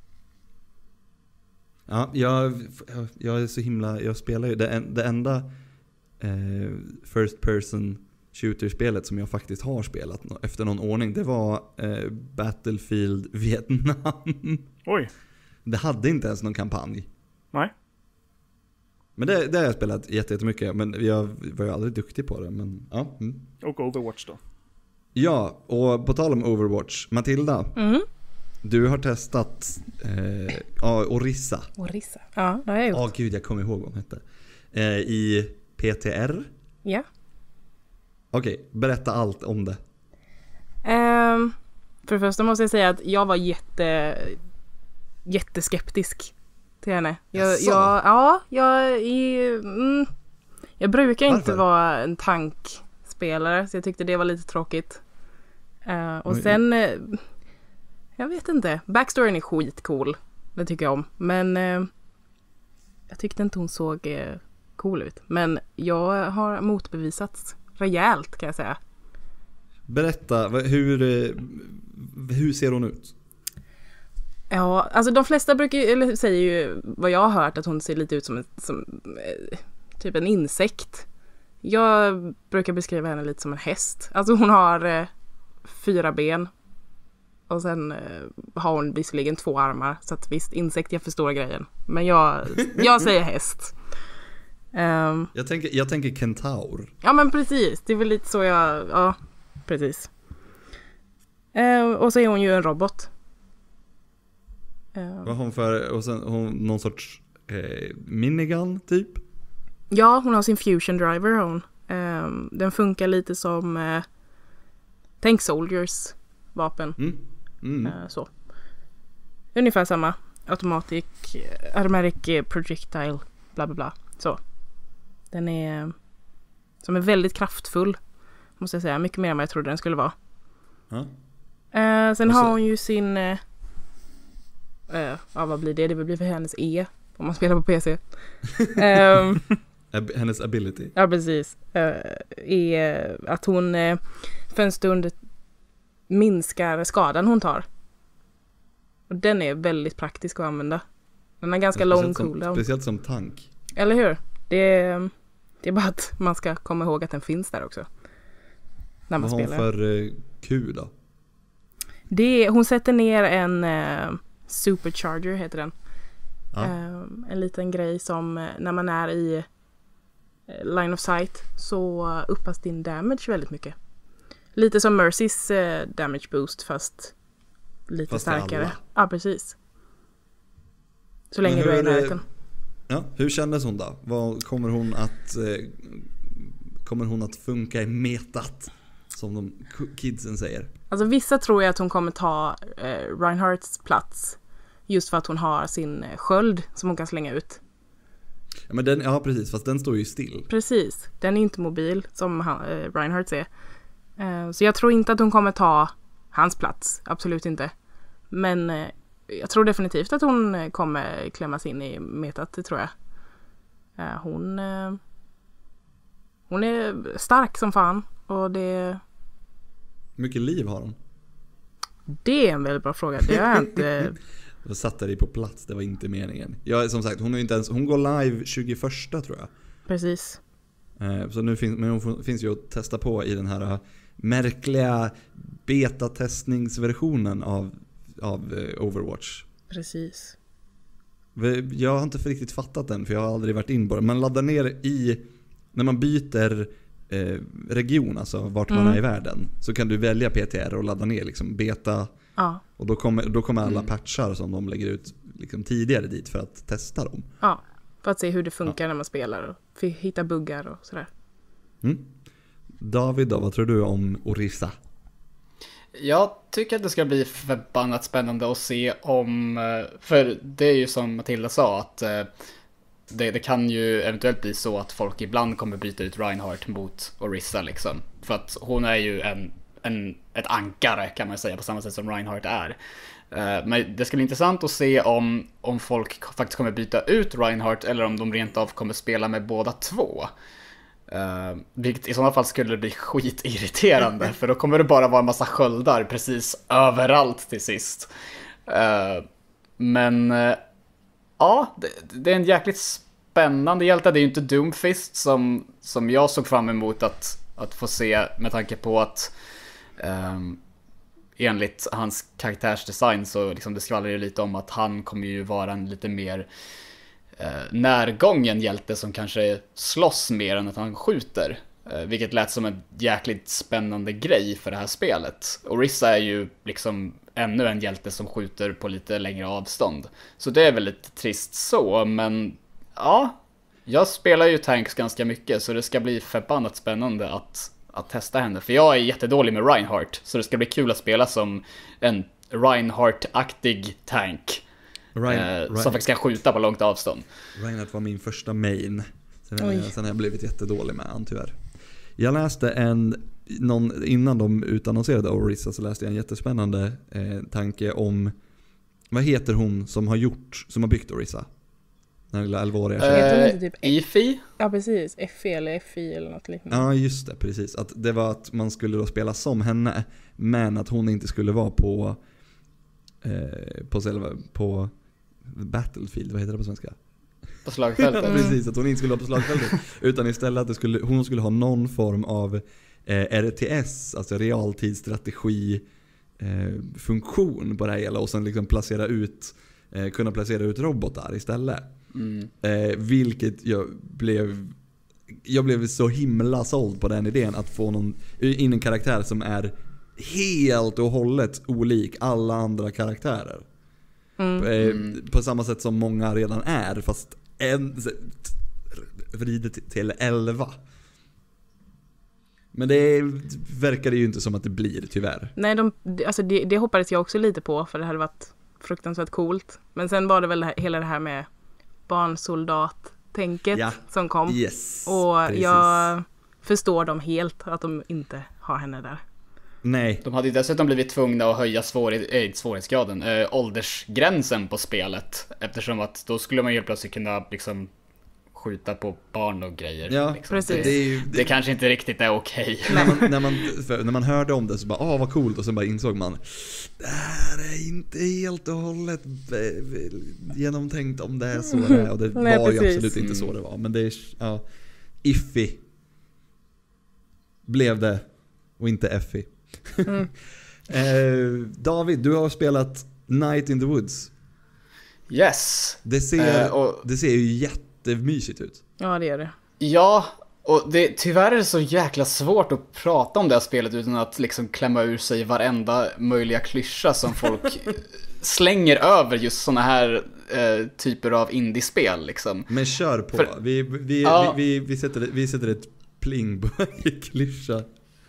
Ja, jag är så himla... Jag spelar ju... Det enda first person shooter-spelet som jag faktiskt har spelat efter någon ordning, det var Battlefield Vietnam. Oj. Det hade inte ens någon kampanj. Nej. Men det har jag spelat jättemycket, men jag var ju aldrig duktig på det. Men, ja. Och Overwatch då. Ja, och på tal om Overwatch, Matilda, du har testat Orisa. Orisa, ja, det har jag gjort. Gud, jag kommer ihåg vad hon hette. I PTR. Ja. Okej, berätta allt om det. För det första måste jag säga att jag var jätteskeptisk till henne. Jag brukar inte vara en tankspelare, så jag tyckte det var lite tråkigt. Och sen, jag vet inte, backstoryn är skitcool, det tycker jag om. Men jag tyckte inte hon såg cool ut. Men jag har motbevisats rejält, kan jag säga. Berätta, hur ser hon ut? Ja, alltså de flesta säger ju, vad jag har hört, att hon ser lite ut som typ en insekt. Jag brukar beskriva henne lite som en häst. Alltså hon har 4 ben. Och sen har hon visserligen 2 armar. Så att visst, insekt, jag förstår grejen. Men jag säger häst. Jag tänker kentaur. Ja, men precis. Det är väl lite så ja, precis. Och så är hon ju en robot. Vad har hon för... Och sen hon någon sorts minigun typ? Ja, hon har sin fusion driver. Den funkar lite som Tank Soldiers vapen. Så. Ungefär samma. Automatic projectile, bla bla bla. Så. Den är som är väldigt kraftfull, måste jag säga. Mycket mer än vad jag trodde den skulle vara. Ja. Sen har hon ju sin vad blir det? Det blir för hennes om man spelar på PC. Hennes ability. Ja, precis. Är att hon för en stund minskar skadan hon tar. Och den är väldigt praktisk att använda. Den har ganska lång cooldown. Speciellt som tank. Eller hur? Det är bara att man ska komma ihåg att den finns där också. När man spelar. Vad har hon för Q då? Hon sätter ner en supercharger, heter den. Ja. En liten grej som när man är i line of sight så uppas din damage väldigt mycket. Lite som Mercys damage boost, fast lite starkare. Ja, precis. Så länge du är i närheten. Ja, hur kändes hon då? Kommer hon att funka i metat, som de kidsen säger? Alltså vissa tror jag att hon kommer ta Reinhardts plats, just för att hon har sin sköld som hon kan slänga ut. Ja, men precis, fast den står ju still. Precis, den är inte mobil som Reinhardt är. Så jag tror inte att hon kommer ta hans plats, absolut inte. Men jag tror definitivt att hon kommer klämmas in i metat, det tror jag. Hon är stark som fan och det... Mycket liv har hon. Det är en väldigt bra fråga. Det har jag inte... Jag satte dig på plats, det var inte meningen. Jag, som sagt, hon är inte ens, hon går live 21 tror jag. Precis. Så nu finns ju att testa på i den här märkliga betatestningsversionen av Overwatch. Precis. Jag har inte riktigt fattat den, för jag har aldrig varit in på det. Man laddar ner när man byter region, alltså vart man är i världen, så kan du välja PTR och ladda ner liksom beta. Ja. Och då kommer alla patchar som de lägger ut liksom tidigare dit för att testa dem. Ja, för att se hur det funkar när man spelar och hitta buggar och sådär. David då, vad tror du om Orisa? Jag tycker att det ska bli förbannat spännande att se om, för det är ju som Matilda sa att det kan ju eventuellt bli så att folk ibland kommer byta ut Reinhardt mot Orisa liksom. För att hon är ju ett ankare kan man säga, på samma sätt som Reinhardt är. Men det ska bli intressant att se om folk faktiskt kommer byta ut Reinhardt eller om de rent av kommer spela med båda två. Vilket i sådana fall skulle det bli skitirriterande, för då kommer det bara vara en massa sköldar precis överallt till sist. Men ja, det är en jäkligt spännande hjälte. Det är ju inte Doomfist som jag såg fram emot att få se, med tanke på att enligt hans karaktärsdesign så liksom det skvallrar ju lite om att han kommer ju vara en lite mer närgången hjälte som kanske slåss mer än att han skjuter. Vilket lät som en jäkligt spännande grej för det här spelet. Orisa är ju liksom ännu en hjälte som skjuter på lite längre avstånd. Så det är väl lite trist så, men ja, jag spelar ju tanks ganska mycket, så det ska bli förbannat spännande att testa henne. För jag är jättedålig med Reinhardt, så det ska bli kul att spela som en Reinhardt-aktig tank. Som faktiskt kan skjuta på långt avstånd. Reinhardt var min första main. Sen har jag blivit jättedålig med han tyvärr. Jag läste innan de utannonserade Orisa, så läste jag en jättespännande tanke om, vad heter hon som har byggt Orisa? Den lilla 11-åriga Heter hon inte typ Efi? Ja, precis. Effie eller FI eller något liknande. Ja, just det, precis. Att det var att man skulle då spela som henne, men att hon inte skulle vara på Battlefield, vad heter det på svenska? På slagfältet. Precis, att hon inte skulle vara på slagfältet, utan istället att hon skulle ha någon form av RTS, alltså realtidsstrategi funktion på det hela, och sen liksom kunna placera ut robotar istället. Vilket jag blev så himla såld på den idén, att få in en karaktär som är helt och hållet olik alla andra karaktärer. På samma sätt som många redan är, fast vridet till 11. Men det verkar det ju inte som att det blir, tyvärr. Nej, det hoppades jag också lite på, för det hade varit fruktansvärt coolt. Men sen var det väl hela det här med barnsoldat-tänket som kom. Yes, och precis. Jag förstår dem helt att de inte har henne där. Nej. De hade ju dessutom blivit tvungna att höja svårighetsgraden, åldersgränsen på spelet. Eftersom att då skulle man helt plötsligt kunna liksom skjuta på barn och grejer. Ja, liksom. precis. Det kanske inte riktigt är okej. När man hörde om det så bara, vad coolt, och sen bara insåg man, det här är inte helt och hållet genomtänkt om det är så det är. Och det var ju absolut inte så det var. Men det är, iffy blev det, och inte effy. David, du har spelat Night in the Woods. Yes. Det ser ju jättemysigt ut. Ja, det är det. Ja, och tyvärr är det så jäkla svårt att prata om det här spelet utan att liksom klämma ur sig varenda möjliga klyscha som folk slänger över just såna här typer av indiespel liksom. Men kör på. Vi sätter ett pling på varje klyscha.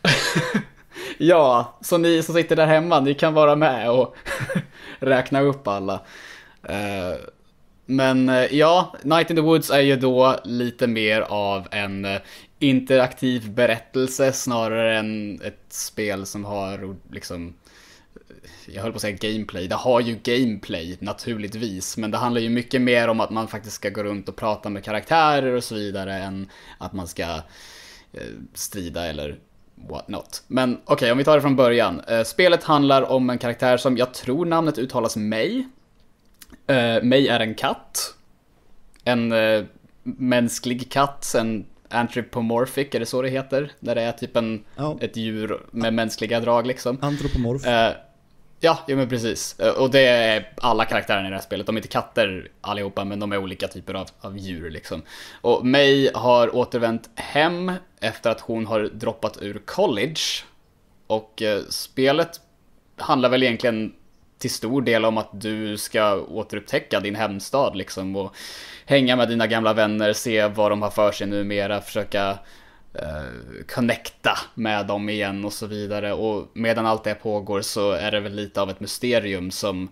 Ja, så ni som sitter där hemma, ni kan vara med och räkna upp alla. Men ja, Night in the Woods är ju då lite mer av en interaktiv berättelse snarare än ett spel som har liksom, jag höll på att säga gameplay. Det har ju gameplay naturligtvis, men det handlar ju mycket mer om att man faktiskt ska gå runt och prata med karaktärer och så vidare än att man ska strida eller what not. Men okej, om vi tar det från början. Spelet handlar om en karaktär som jag tror namnet uttalas May. May är en katt. En mänsklig katt, en anthropomorphic, är det så det heter? Där det är typ ett djur med mänskliga drag liksom. Antropomorf. Ja, men precis. Och det är alla karaktärerna i det här spelet. De är inte katter allihopa, men de är olika typer av djur liksom. Och May har återvänt hem efter att hon har droppat ur college. Och spelet handlar väl egentligen till stor del om att du ska återupptäcka din hemstad liksom. Och hänga med dina gamla vänner, se vad de har för sig numera, försöka connecta med dem igen och så vidare. Och medan allt det pågår så är det väl lite av ett mysterium som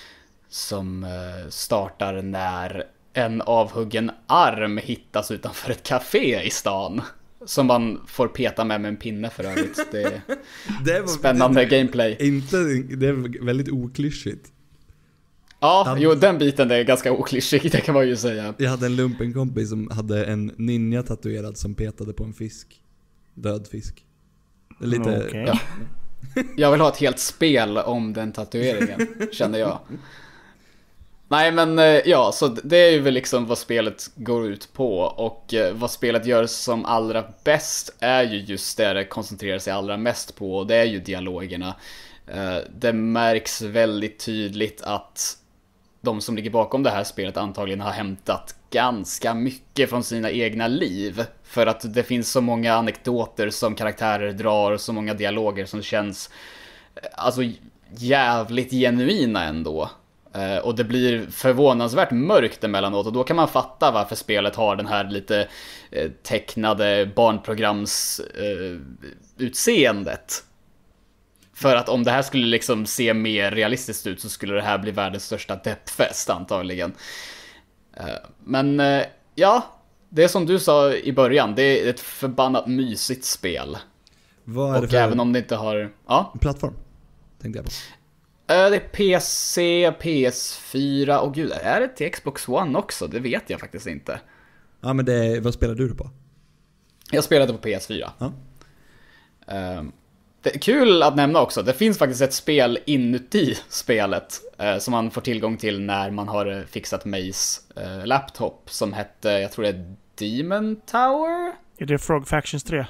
startar när en avhuggen arm hittas utanför ett café i stan. Som man får peta med en pinne för övrigt. Det är spännande gameplay. Det är väldigt oklyschigt. Ja, den biten är ganska oklyschig, det kan man ju säga. Jag hade en lumpenkompis som hade en ninja tatuerad som petade på en fisk. Död fisk. Lite... Okay. Ja. Jag vill ha ett helt spel om den tatueringen, känner jag. Nej, men ja, så det är ju väl liksom vad spelet går ut på. Och vad spelet gör som allra bäst är ju just det koncentrerar sig allra mest på. Och det är ju dialogerna. Det märks väldigt tydligt att de som ligger bakom det här spelet antagligen har hämtat ganska mycket från sina egna liv. För att det finns så många anekdoter som karaktärer drar och så många dialoger som känns alltså jävligt genuina ändå. Och det blir förvånansvärt mörkt emellanåt och då kan man fatta varför spelet har den här lite tecknade barnprograms utseendet. För att om det här skulle liksom se mer realistiskt ut så skulle det här bli världens största deppfest antagligen. Men ja, det är som du sa i början, det är ett förbannat mysigt spel. Vad är det och för även om det inte har... Ja. plattform? Tänkte jag på. Det är PC, PS4 och gud, är det till Xbox One också? Det vet jag faktiskt inte. Ja, men vad spelar du på? Jag spelade på PS4. Ja. Det är kul att nämna också, det finns faktiskt ett spel inuti spelet som man får tillgång till när man har fixat Mays laptop som hette, jag tror det är Demon Tower? Är det Frog Factions 3?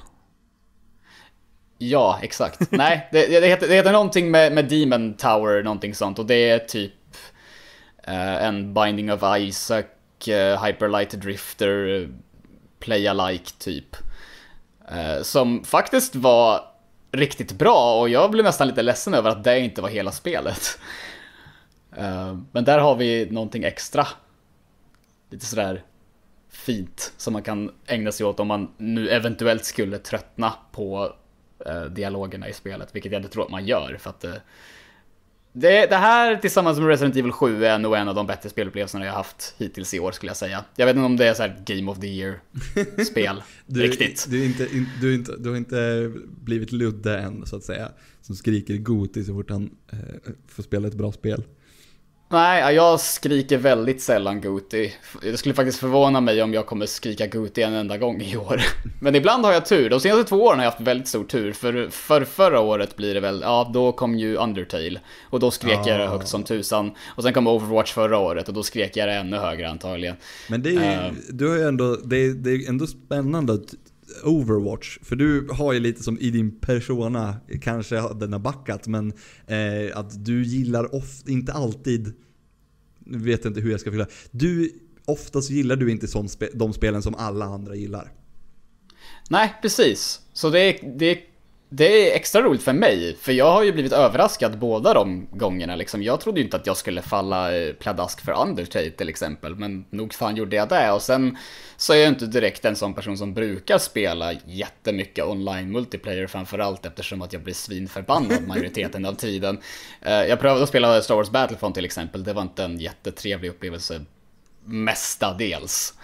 Ja, exakt. Nej, det heter någonting med Demon Tower, någonting sånt. Och det är typ en Binding of Isaac, Hyperlight Drifter, Play-alike typ. Som faktiskt var riktigt bra och jag blev nästan lite ledsen över att det inte var hela spelet. Men där har vi någonting extra. Lite sådär fint som man kan ägna sig åt om man nu eventuellt skulle tröttna på dialogerna i spelet, vilket jag inte tror att man gör för att det här tillsammans med Resident Evil 7 är nog en av de bättre spelupplevelserna jag har haft hittills i år skulle jag säga. Jag vet inte om det är så här Game of the Year spel riktigt. Du har inte blivit Ludde än så att säga, som skriker Goti så fort han får spela ett bra spel. Nej, jag skriker väldigt sällan Goti. Det skulle faktiskt förvåna mig om jag kommer skrika Goti en enda gång i år. Men ibland har jag tur. De senaste 2 åren har jag haft väldigt stor tur. För förra året blir det väl, ja då kom ju Undertale. Och då skrek jag det högt som tusan. Och sen kom Overwatch förra året och då skrek jag det ännu högre antagligen. Men det är ju, du har ju ändå, det är ändå spännande att Overwatch, för du har ju lite som i din persona, kanske den har backat, men att du gillar inte alltid, vet inte hur jag ska förklara, oftast gillar du inte de spelen som alla andra gillar. Nej, precis. Så det är extra roligt för mig, för jag har ju blivit överraskad båda de gångerna liksom. Jag trodde ju inte att jag skulle falla pladask för Undertale till exempel, men nog fan gjorde jag det. Och sen så är jag inte direkt en sån person som brukar spela jättemycket online multiplayer, framförallt eftersom att jag blir svinförbannad majoriteten av tiden. Jag prövade att spela Star Wars Battlefront till exempel, det var inte en jättetrevlig upplevelse mestadels.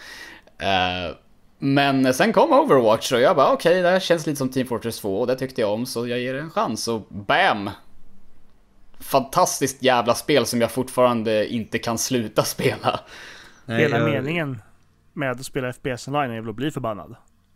Men sen kom Overwatch och jag bara okej, det här känns lite som Team Fortress 2 och det tyckte jag om, så jag ger det en chans och bam! Fantastiskt jävla spel som jag fortfarande inte kan sluta spela. Hela meningen med att spela FPS online är väl att bli förbannad.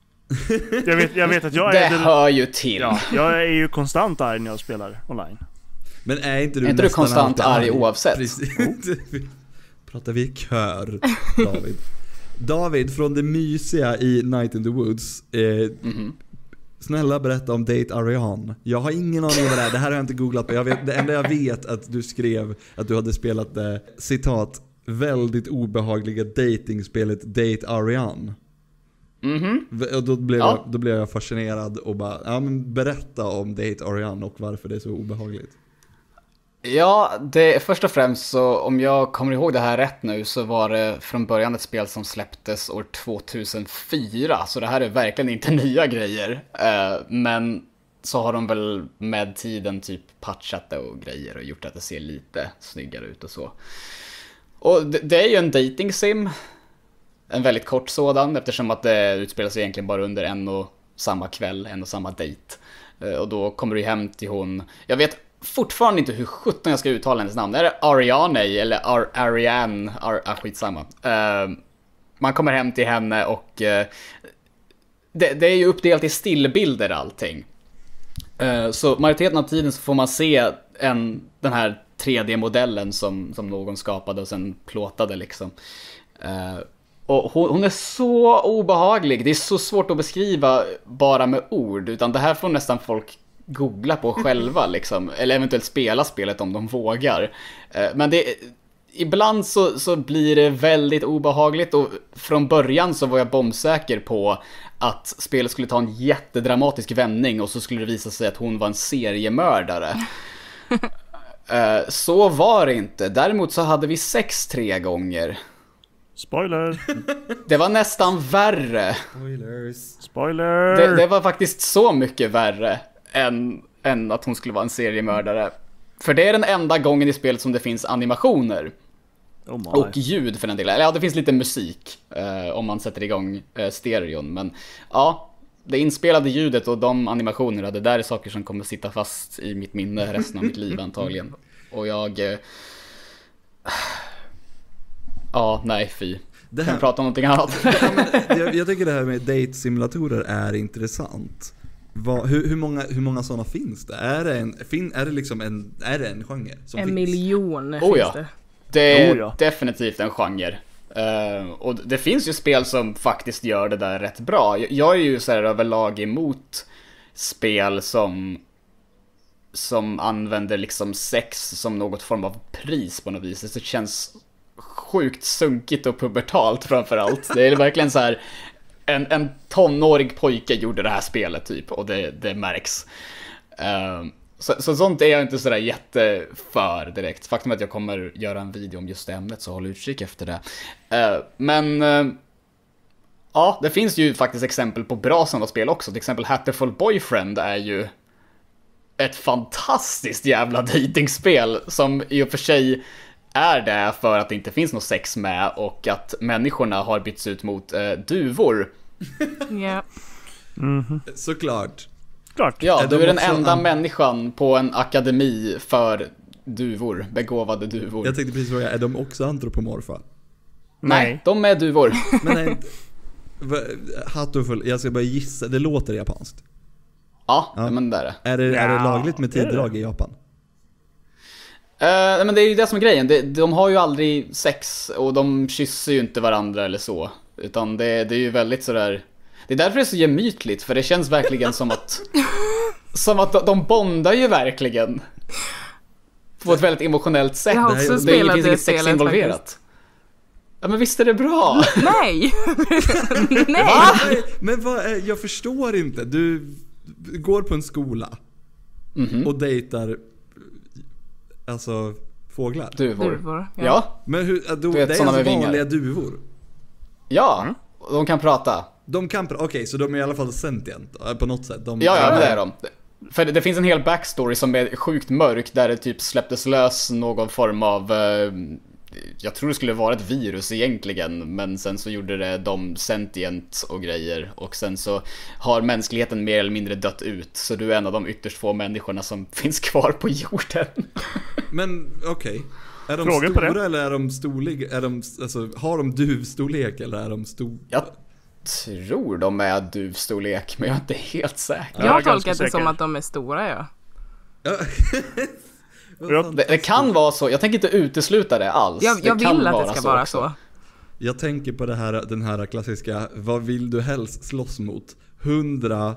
Jag vet att jag det är... hör ju till. Ja, jag är ju konstant arg när jag spelar online. Men är inte du konstant arg oavsett? Precis. Pratar vi i kör, David. David från det mysiga i Night in the Woods. Snälla berätta om Date Ariane. Jag har ingen aning om vad det är. Det här har jag inte googlat på. Det enda jag vet att du skrev att du hade spelat citat, väldigt obehagliga datingspelet Date Ariane. Och då blev jag fascinerad och bara, ja men berätta om Date Ariane och varför det är så obehagligt. Ja, först och främst så om jag kommer ihåg det här rätt nu så var det från början ett spel som släpptes år 2004. Så det här är verkligen inte nya grejer. Men så har de väl med tiden typ patchat det och grejer och gjort att det ser lite snyggare ut och så. Och det är ju en dating sim. En väldigt kort sådan eftersom att det utspelar sig egentligen bara under en och samma kväll, en och samma date. Och då kommer du hem till hon. Jag vet fortfarande inte hur 17 jag ska uttala hennes namn. Är det Ariane eller Ariane? Skitsamma. Man kommer hem till henne och det är ju uppdelat i stillbilder allting. Så majoriteten av tiden så får man se den här 3D-modellen som någon skapade och sen plåtade liksom. Och hon är så obehaglig. Det är så svårt att beskriva bara med ord. Utan det här får nästan folk googla på själva liksom. Eller eventuellt spela spelet om de vågar. Men ibland så blir det väldigt obehagligt. Och från början så var jag bombsäker på att spelet skulle ta en jättedramatisk vändning. Och så skulle det visa sig att hon var en seriemördare. Så var det inte. Däremot så hade vi 3 gånger. Spoiler! Det var nästan värre. Spoiler! Det var faktiskt så mycket värre än att hon skulle vara en seriemördare. För det är den enda gången i spelet som det finns animationer. Och ljud för den delen. Eller ja, det finns lite musik om man sätter igång stereon. Men ja, det inspelade ljudet och de animationerna, det där är saker som kommer sitta fast i mitt minne resten av mitt liv antagligen. Och jag... Ja, nej, fy. Kan vi prata om någonting annat? Jag tycker det här med date-simulatorer är intressant. Hur många sådana finns det? Är det en genre som en finns? miljon ja. finns det. Det är definitivt en genre. Och det finns ju spel som faktiskt gör det där rätt bra. Jag är ju så här överlag emot spel som använder liksom sex som något form av pris på något vis. Det känns sjukt sunkigt och pubertalt framförallt. Det är verkligen så här en tonårig pojke gjorde det här spelet typ, och det märks. Så sånt är jag inte sådär jätteför direkt. Faktum är att jag kommer göra en video om just ämnet, så håll utkik efter det. Men ja, det finns ju faktiskt exempel på bra sådana spel också. Till exempel Hatterful Boyfriend är ju ett fantastiskt jävla datingspel som i och för sig är det för att det inte finns något sex med och att människorna har bytts ut mot duvor. Ja. Såklart. Klart. Ja, du är den enda människan på en akademi för duvor, begåvade duvor. Jag tänkte precis fråga, är de också antropomorfa? Nej, de är duvor. Men nej, Hatterfull, jag ska bara gissa, det låter japanskt. Ja, men det är det. Är det lagligt med tiddrag i Japan? Men det är ju det som är grejen. De har ju aldrig sex och de kysser ju inte varandra eller så. Utan det är ju väldigt sådär... Det är därför det är så gemytligt, för det känns verkligen som att de bondar ju verkligen på ett väldigt emotionellt sätt. Jag har också det spelat finns inget sex involverat. Faktiskt. Ja, men visst är det bra? Nej! Nej! Men jag förstår inte. Du går på en skola och dejtar alltså fåglar. Duvor. Ja. Men det är alltså vanliga duvor? Ja, de kan prata. Okej, så de är i alla fall sentient på något sätt. Ja, men det är de. För det finns en hel backstory som är sjukt mörk, där det typ släpptes lös någon form av jag tror det skulle vara ett virus egentligen, men sen så gjorde det de sentient och grejer, och sen så har mänskligheten mer eller mindre dött ut, så du är en av de ytterst få människorna som finns kvar på jorden. Men okej. Är de Fråga på stora det. eller är de storlek? Alltså, har de duvstorlek eller är de stora? Jag tror de är duvstorlek, men jag är inte helt säker. Jag har ganska tolkat det som säker. att de är stora, ja. Det kan vara så, jag tänker inte utesluta det alls. Jag kan vill att det ska vara också. så. Jag tänker på den här klassiska, vad vill du helst slåss mot? 100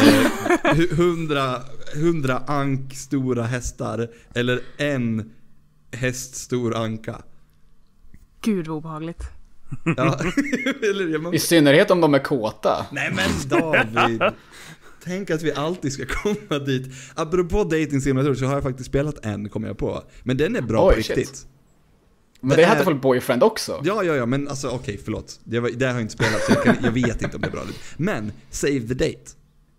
ank stora hästar eller en häststor anka? Gud vad obehagligt. Ja. Eller, I synnerhet om de är kåta. nej men David, tänk att vi alltid ska komma dit. Apropå dating simulator så har jag faktiskt spelat en, kommer jag på. Men den är bra Oj, på shit. riktigt. Men det heter väl Boyfriend också? Ja, men alltså okej, förlåt. Det har jag inte spelat så jag vet inte om det är bra. Men Save the Date.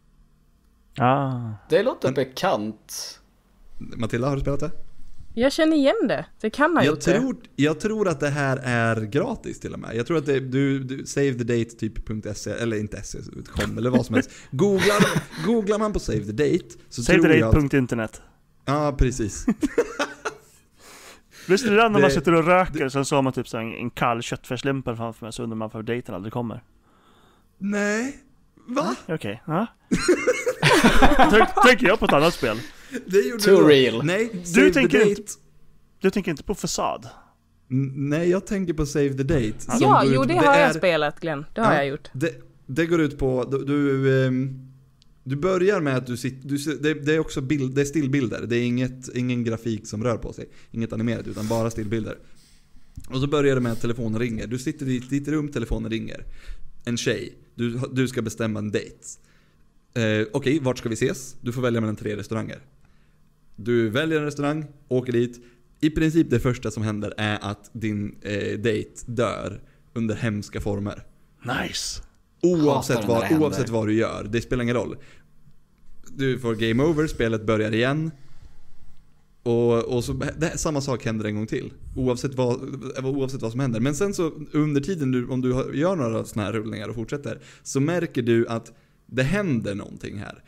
Det låter bekant. Matilda, har du spelat det? Jag känner igen det. Det kan ha gjort det. Jag tror att det här är gratis till och med. Jag tror att du save the date typ.se eller inte se.com eller vad som helst. Googlar man på Save the Date så tror jag att... Save-the-date.internet. Ja, precis. Visst är det när man sitter och röker, sen så har man typ så en kall köttfärslimpa framför mig, så undrar man för dejten aldrig kommer. Nej. Va? Okej, ja. Tänker jag på ett annat spel. Det gjorde Too du. real. Nej, Save the Date. Du tänker inte på Fasad? Nej, jag tänker på Save the Date. Ja, jo det har jag spelat, Glenn. Det har jag gjort. Det går ut på du börjar med att det är också det är stillbilder. Det är ingen grafik som rör på sig. Inget animerat utan bara stillbilder. Och så börjar det med att telefonen ringer. Du sitter i ditt rum, telefonen ringer. En tjej. Du ska bestämma en date. Okej, vart ska vi ses? Du får välja mellan 3 restauranger. Du väljer en restaurang, åker dit. I princip det första som händer är att din date dör under hemska former. Nice. Oavsett vad du gör. Det spelar ingen roll. Du får game over, spelet börjar igen. Och så samma sak händer en gång till. Oavsett vad som händer. Men sen så under tiden om du gör några såna här rullningar och fortsätter, så märker du att det händer någonting här.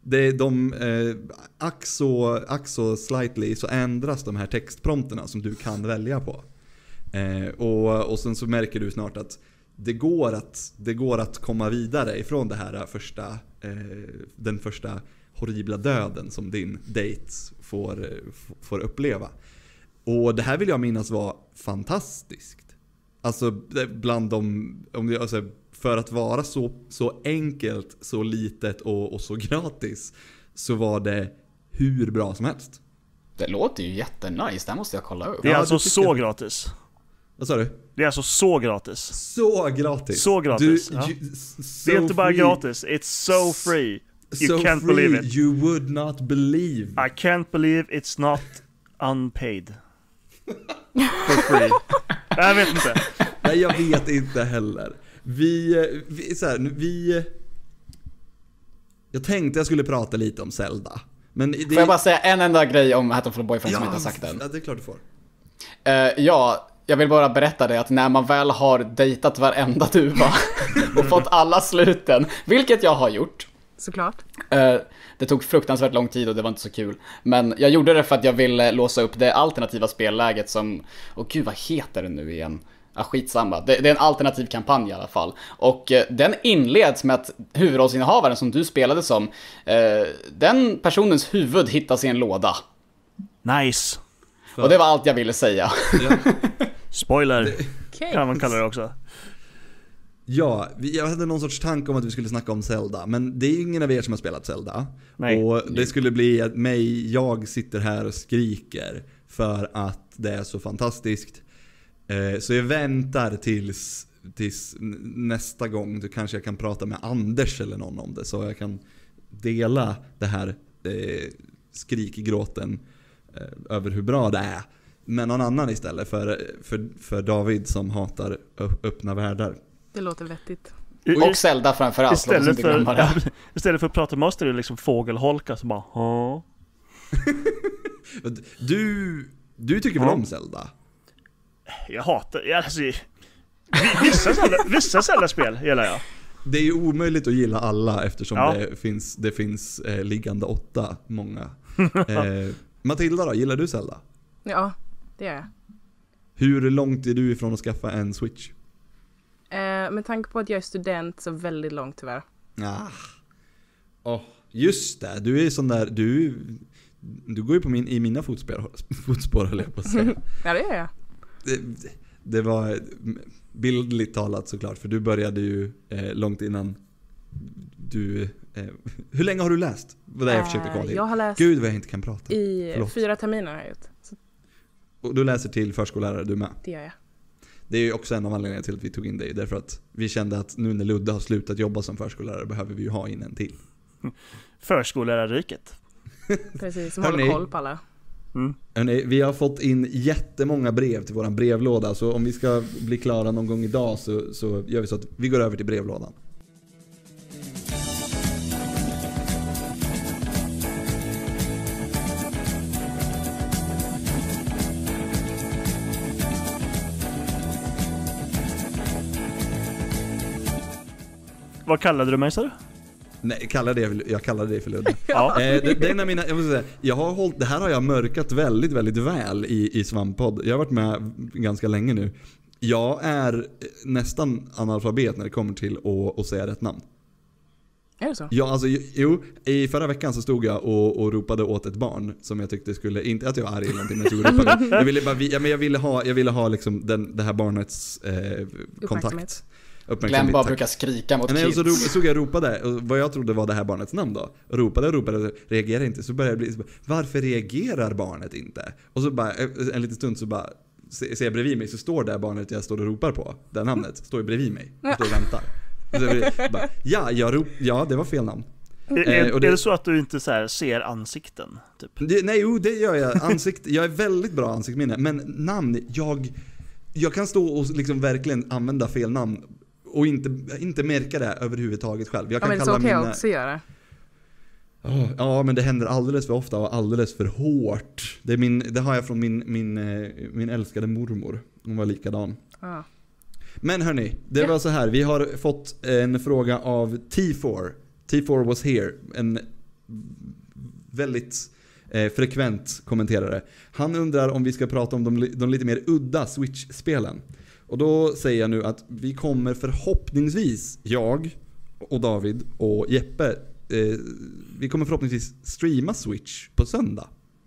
Axo slightly så ändras de här textprompterna som du kan välja på. Och sen så märker du snart att det går att komma vidare ifrån det här den första horribla döden som din date får uppleva. Och det här vill jag minnas var fantastiskt. Alltså bland för att vara så enkelt, så litet och så gratis, så var det hur bra som helst. Det låter ju jättenice, det måste jag kolla upp. Det är alltså så så gratis. Vad sa du? Det är alltså så gratis. Så gratis. Så gratis. Ja. Det är inte bara free. gratis, it's so free. You So can't free, believe it. you would not believe. I can't believe it's not unpaid. For free. Jag vet inte. Nej, jag vet inte heller. Jag tänkte jag skulle prata lite om Zelda. Men Får jag bara säga en enda grej om Hatton for the Boyfriend som jag inte har sagt än? Ja, det är klart du får. Jag vill bara berätta det att när man väl har dejtat varenda duva och fått alla sluten, vilket jag har gjort. Såklart. Det tog fruktansvärt lång tid och det var inte så kul. Men jag gjorde det för att jag ville låsa upp det alternativa spelläget som... Gud, vad heter det nu igen? Skitsamma. Det är en alternativ kampanj i alla fall. Och den inleds med att huvudrollsinnehavaren som du spelade som, den personens huvud hittas i en låda. Nice. Och det var allt jag ville säga. Ja. Spoiler. Okay. Kan man kalla det också. Ja, jag hade någon sorts tanke om att vi skulle snacka om Zelda. Men det är ingen av er som har spelat Zelda. Nej. Och det skulle bli att jag sitter här och skriker för att det är så fantastiskt. Så jag väntar tills nästa gång. Då kanske jag kan prata med Anders eller någon om det. Så jag kan dela det här skrikgråten över hur bra det är med någon annan istället för David som hatar öppna världar. Det låter vettigt. Och Zelda framförallt. Istället för att prata med oss är det liksom fågelholka som bara Du tycker väl om Zelda? Jag hatar... Alltså, vissa Zelda-spel gillar jag. Det är ju omöjligt att gilla alla eftersom det finns liggande 8 många. Matilda då, gillar du Zelda? Ja, det gör jag. Hur långt är du ifrån att skaffa en Switch? Med tanke på att jag är student så väldigt långt tyvärr. Just det, du är sån där, du går ju på i mina fotspår höll jag på att säga. Ja, det gör jag. Det var bildligt talat såklart, för du började ju långt innan du... hur länge har du läst? Vad det jag försökte komma till. Jag har läst Gud vad jag inte kan prata. I 4 terminer har jag gjort. Så. Och du läser till förskollärare du med? Det gör jag. Det är ju också en av anledningarna till att vi tog in dig. Därför att vi kände att nu när Ludde har slutat jobba som förskollärare behöver vi ju ha in en till. Förskollärarriket. Precis, som håller koll på alla. Hörrni, vi har fått in jättemånga brev till våran brevlåda. Så om vi ska bli klara någon gång idag så gör vi så att vi går över till brevlådan. Vad kallade du mig, så? Nej, jag kallade det för Ludde. Ja. Det är en av mina, jag måste säga, det här har jag mörkat väldigt, väldigt väl i Svamppodd. Jag har varit med ganska länge nu. Jag är nästan analfabet när det kommer till att säga rätt namn. Är det så? Ja, alltså, i förra veckan så stod jag och ropade åt ett barn som jag tyckte skulle, inte att jag var arg eller någonting, men jag stod och ropade. Jag ville ha liksom det här barnets kontakt. Glenn bara brukar skrika mot kids. Och så jag ropade, och vad jag trodde var det här barnets namn då. Och ropade, reagerade inte. Så började jag bli, varför reagerar barnet inte? Och så bara, en liten stund så bara, ser jag bredvid mig så står det här barnet jag står och ropar på. Det namnet står ju bredvid mig. Och står och väntar. Och så bara, det var fel namn. Är det så att du inte så här ser ansikten? Typ? Det gör jag. Jag är väldigt bra ansiktsminne. Men namn, jag kan stå och liksom verkligen använda fel namn och inte märka det överhuvudtaget själv. Jag kan men kalla så kan jag också göra. Ja, men det händer alldeles för ofta och alldeles för hårt. Det har jag från min älskade mormor. Hon var likadan. Men hörni, det var så här. Vi har fått en fråga av T4. T4 was here. En väldigt frekvent kommenterare. Han undrar om vi ska prata om de lite mer udda Switch-spelen. Och då säger jag nu att vi kommer förhoppningsvis, jag och David och Jeppe, vi kommer förhoppningsvis streama Switch på söndag.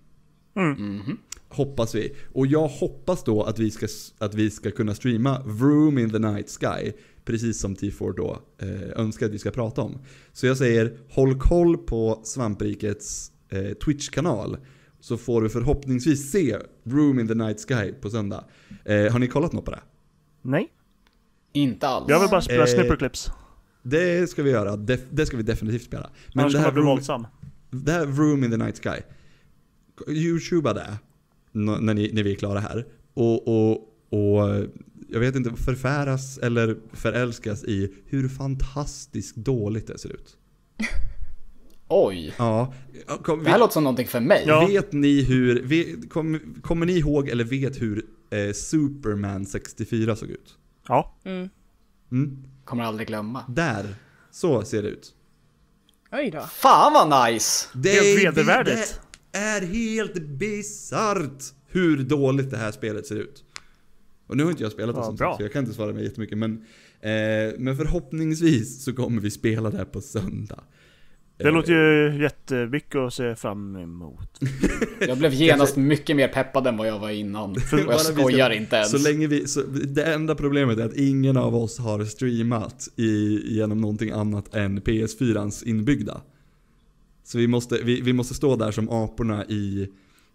Hoppas vi. Och jag hoppas då att vi ska kunna streama Vroom in the Night Sky, precis som T4 då önskar att vi ska prata om. Så jag säger, håll koll på Svamprikets Twitch-kanal, så får du förhoppningsvis se Vroom in the Night Sky på söndag. Har ni kollat något på det? Nej. Inte alls. Jag vill bara spela snipperclips. Det ska vi göra. Det ska vi definitivt spela. Men det här blir våldsam. Det här Vroom in the Night Sky, YouTubea det när vi är klara här. Och jag vet inte, förfäras eller förälskas i hur fantastiskt dåligt det ser ut. Oj. Ja. Det här låter som någonting för mig. Ja. Vet ni kommer ni ihåg eller vet hur Superman 64 såg ut? Ja. Kommer aldrig glömma. Där. Så ser det ut. Oj då. Fan vad nice. Det är helt bizarrt hur dåligt det här spelet ser ut. Och nu har inte jag spelat det som sagt, så jag kan inte svara mig jättemycket. Men förhoppningsvis så kommer vi spela det här på söndag. Det låter ju jättemycket att se fram emot. Jag blev genast mycket mer peppad än vad jag var innan. Och jag skojar inte ens. Så länge det enda problemet är att ingen av oss har streamat genom någonting annat än PS4ans inbyggda. Så vi måste stå där som aporna i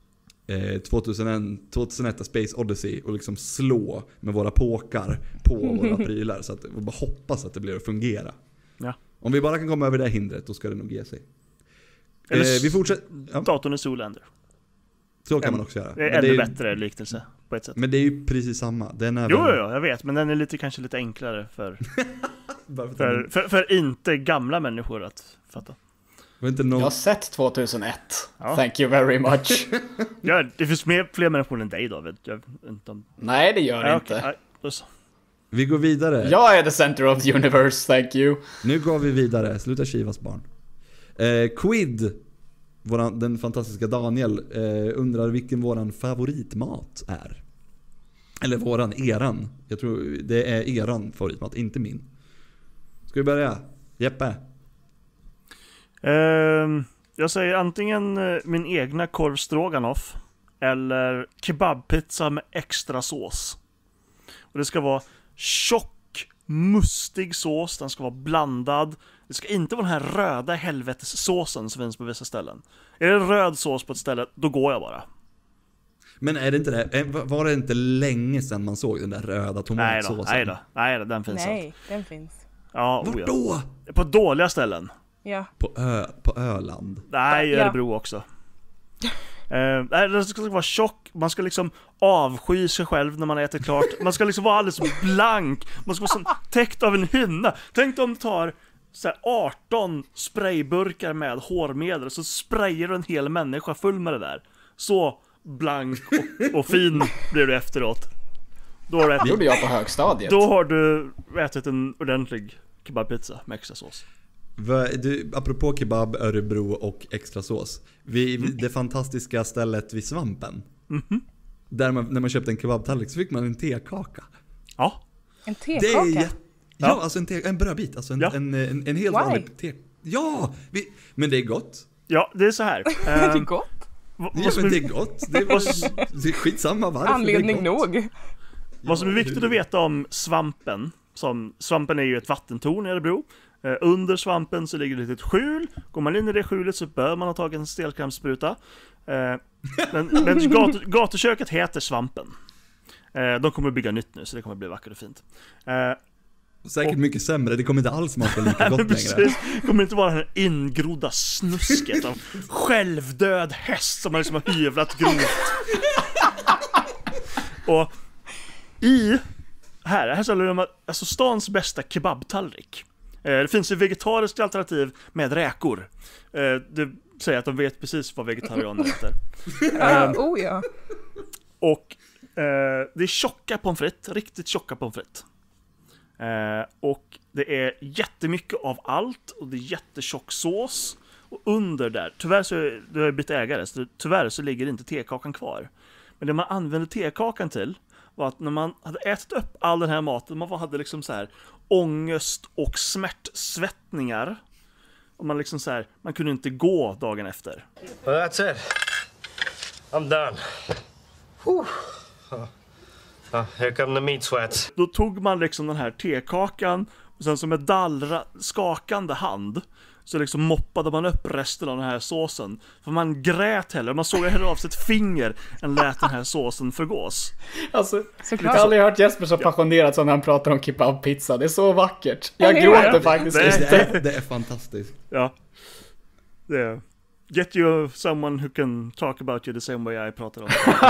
2001 Space Odyssey och liksom slå med våra påkar på våra prylar, så att vi bara hoppas att det blir att fungera. Ja. Om vi bara kan komma över det hindret, då ska det nog ge sig. Eller vi fortsätter. datorn är Zoolander. Så kan man också göra. Det är ännu bättre liknelse på ett sätt. Men det är ju precis samma. Jo, jag vet, men den är kanske lite enklare för inte gamla människor att fatta. Var inte Jag har någon... sett 2001. Ja. Thank you very much. Ja, det finns fler människor än dig, David. Jag vet inte om... Nej, det gör det inte. okej, nej, då så. Vi går vidare. Jag är the center of the universe, thank you. Nu går vi vidare. Sluta kivas barn. Quid, den fantastiska Daniel, undrar vilken våran favoritmat är. Eller eran. Jag tror det är eran favoritmat, inte min. Ska vi börja? Jeppe? Jag säger antingen min egna korv stroganoff eller kebabpizza med extra sås. Och det ska vara tjock, mustig sås. Den ska vara blandad. Det ska inte vara den här röda helvetessåsen som finns på vissa ställen. Är det röd sås på ett ställe, då går jag bara. Men är det inte det? Var det inte länge sedan man såg den där röda tomatsåsen? Nej då, den finns Nej, inte. den finns. Ja, Var ja. då? På dåliga ställen. Ja. På Öland. Nej, Ja. Örebro också. Nej, den ska vara tjock. Man ska liksom avsky sig själv när man äter klart. Man ska liksom vara alldeles blank. Man ska vara som täckt av en hinna. Tänk om du tar så här 18 sprayburkar med hårmedel, så sprayar du en hel människa full med det där. Så blank och fin blir du efteråt. Det gjorde jag på högstadiet. Då har du ätit en ordentlig kebabpizza med extra sås. Apropå kebab, Örebro och extra sås. Det fantastiska stället vid Svampen. Där när man köpte en kebabtallrik så fick man en tekaka. Ja. En Det är tekaka? Ja, alltså en brödbit. Alltså en helt Why? vanlig te. Ja! Men det är gott. Ja, det är så här. Det är gott. Ja, men det är gott. Det är skitsamma varför. Anledning det är gott. nog. Vad som är viktigt att veta om Svampen, Svampen är ju ett vattentorn i Örebro. Under Svampen så ligger det ett litet skjul. Går man in i det skjulet så bör man ha tagit en stelkrampsspruta. Men gatuköket heter Svampen. De kommer bygga nytt nu, så det kommer bli vackert och fint. Säkert mycket sämre, det kommer inte alls smaka lika gott längre. Det kommer inte vara det här ingrodda snusket av självdöd häst som har liksom hyvlat grovt. Och här ställer de alltså stans bästa kebabtallrik. Det finns ju vegetariskt alternativ med räkor. Det säger att de vet precis vad vegetarianer heter. Ja. Och det är tjocka pommes frites, riktigt tjocka pommes frites. Och det är jättemycket av allt och det är jättetjock sås. Och under där, tyvärr så har jag bytt ägare, så tyvärr så ligger inte tekakan kvar. Men det man använde tekakan till var att när man hade ätit upp all den här maten, man hade liksom så här ångest och smärtsvettningar. Och man liksom så här, man kunde inte gå dagen efter. Well, that's it. I'm done. Here come the meat sweats. Då tog man liksom den här tekakan och sen som med skakande hand så liksom moppade man upp resten av den här såsen. För man grät hellre, man såg hellre av sitt finger än lät den här såsen förgås. Alltså, jag har aldrig hört Jesper så passionerat som när han pratar om kebabpizza. Det är så vackert. Jag Ja, gråter faktiskt. Det är fantastiskt. Ja. Det är. Get you someone who can talk about you the same way I pratar om.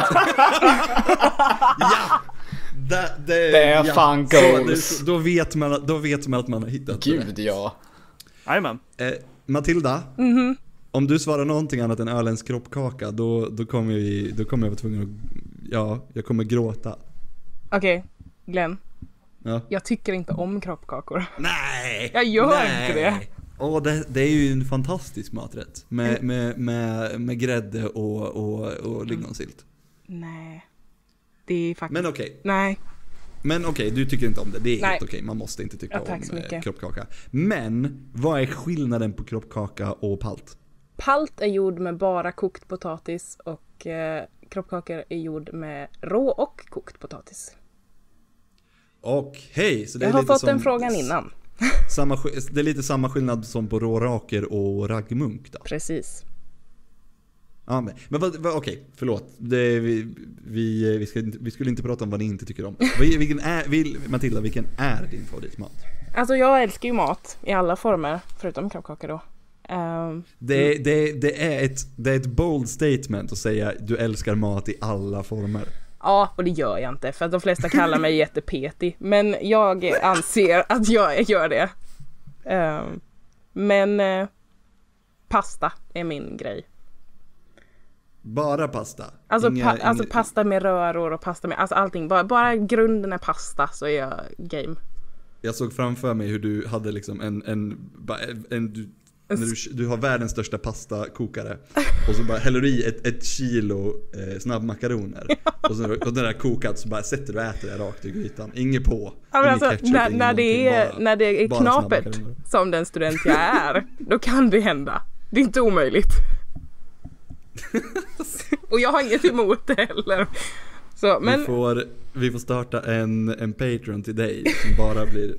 Ja! Det är fan goals. Då vet man att man har hittat det. Gud, ja. Jajamän. Matilda, om du svarar någonting annat än ölens kroppkaka, då kommer jag vara tvungen att... jag kommer gråta. Okej, Glenn. Ja. Jag tycker inte om kroppkakor. Nej! Jag gör inte det. Det är ju en fantastisk maträtt. Med grädde och lingonsylt. Nej. Det är faktiskt... Men okej, du tycker inte om det. Det är helt Nej. okej, man måste inte tycka tack så om mycket. kroppkaka. Men, vad är skillnaden på kroppkaka och palt? Palt är gjord med bara kokt potatis och kroppkakor är gjord med rå och kokt potatis. Okej, så det Jag är har lite fått som, den frågan innan. Det är lite samma skillnad som på råraker och raggmunk då. Precis. Ja, men okej, förlåt. Vi skulle inte prata om vad ni inte tycker om. Matilda, vilken är din favoritmat? Alltså jag älskar ju mat i alla former, förutom kroppkakor då. Det är ett bold statement att säga du älskar mat i alla former. Ja, och det gör jag inte, för att de flesta kallar mig jättepetig. Men jag anser att jag gör det. Men pasta är min grej. Bara pasta? Alltså, alltså pasta med röror och pasta med, alltså allting. Bara grunden är pasta så är jag game. Jag såg framför mig hur du hade liksom du har världens största pastakokare och så bara häller du i ett kilo snabbmakaroner och den där kokat så bara sätter du och äter det rakt i grytan. Inget på. Alltså, när det är knapert som den student jag är, då kan det hända. Det är inte omöjligt. Och jag har inget emot det heller. Så, men... vi får starta en Patreon till dig som bara blir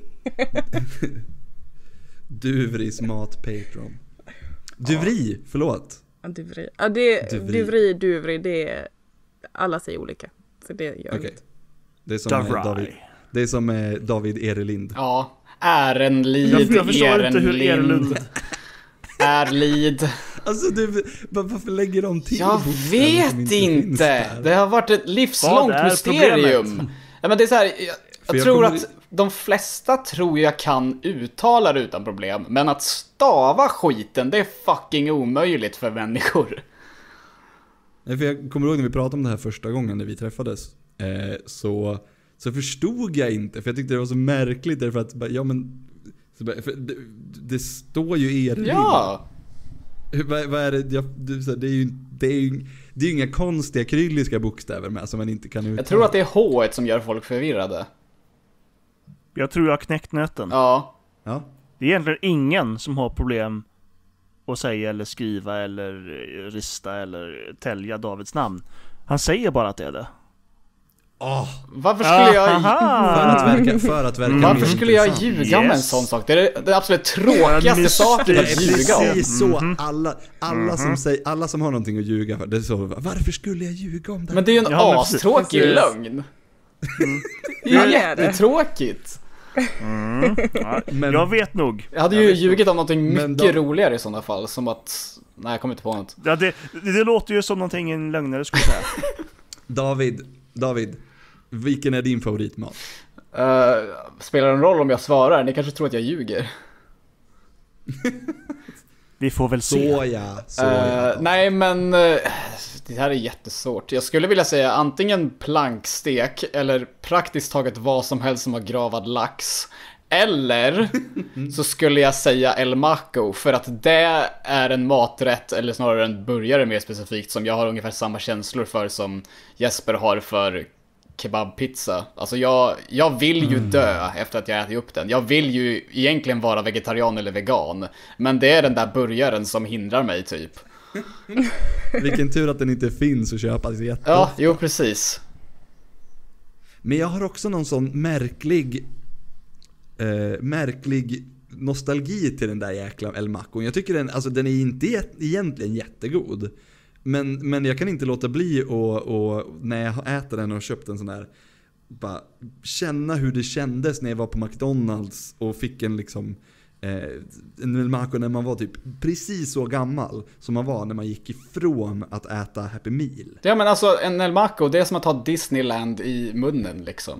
Duvris mat Patreon. Duvri, förlåt. Duvri. Ja, Duvri, det är alla säger olika. Så det gör inget. Det är som David Erelind. Ja, Ärenlid. Jag förstår inte hur Erlund Ärlid. Alltså varför lägger de till? Jag vet inte. Det har varit ett livslångt mysterium. Ja, men det är så här, jag tror att de flesta tror jag kan uttala det utan problem, men att stava skiten, det är fucking omöjligt för människor. Nej, för jag kommer ihåg när vi pratade om det här första gången när vi träffades, så förstod jag inte, för jag tyckte det var så märkligt därför att för det står ju Erlind. Ja. Vad är det? Det är ju inga konstiga krylliska bokstäver med som man inte kan uttala. Jag tror att det är H som gör folk förvirrade. Jag tror jag har knäckt nöten. Ja. Det är egentligen ingen som har problem att säga eller skriva eller rista eller tälja Davids namn. Han säger bara att det är det. Varför skulle jag för att verka varför skulle jag ljuga om en sån sak? Det är det absolut tråkigaste saken att ljuga om. Precis så. Alla som har någonting att ljuga för, det är så, varför skulle jag ljuga om det? Men det är ju en astråkig lögn. Det är jättetråkigt. Men jag vet nog. Jag hade ju ljugit om någonting mycket roligare i sådana fall. Som att, nej, jag kommer inte på något. Ja, det låter ju som någonting en lögnare skulle säga. David, vilken är din favoritmat? Spelar det en roll om jag svarar? Ni kanske tror att jag ljuger. Vi får väl se. Soja. Nej, men det här är jättesvårt. Jag skulle vilja säga antingen plankstek eller praktiskt taget vad som helst som har gravad lax. Eller så skulle jag säga El Maco, för att det är en maträtt, eller snarare en burgare mer specifikt, som jag har ungefär samma känslor för som Jesper har för kebabpizza. Alltså jag vill ju dö efter att jag ätit upp den. Jag vill ju egentligen vara vegetarian eller vegan, men det är den där burgaren som hindrar mig typ. Vilken tur att den inte finns att köpa så jätte. Ja, jo precis. Men jag har också någon sån märklig nostalgi till den där jäkla El Maco. Jag tycker den är inte egentligen jättegod. Men jag kan inte låta bli och när jag äter den och köpt en sån där, bara känna hur det kändes när jag var på McDonald's och fick en liksom en El Maco när man var typ precis så gammal som man var när man gick ifrån att äta Happy Meal. Ja, men alltså en El Maco, det är som att ha Disneyland i munnen liksom.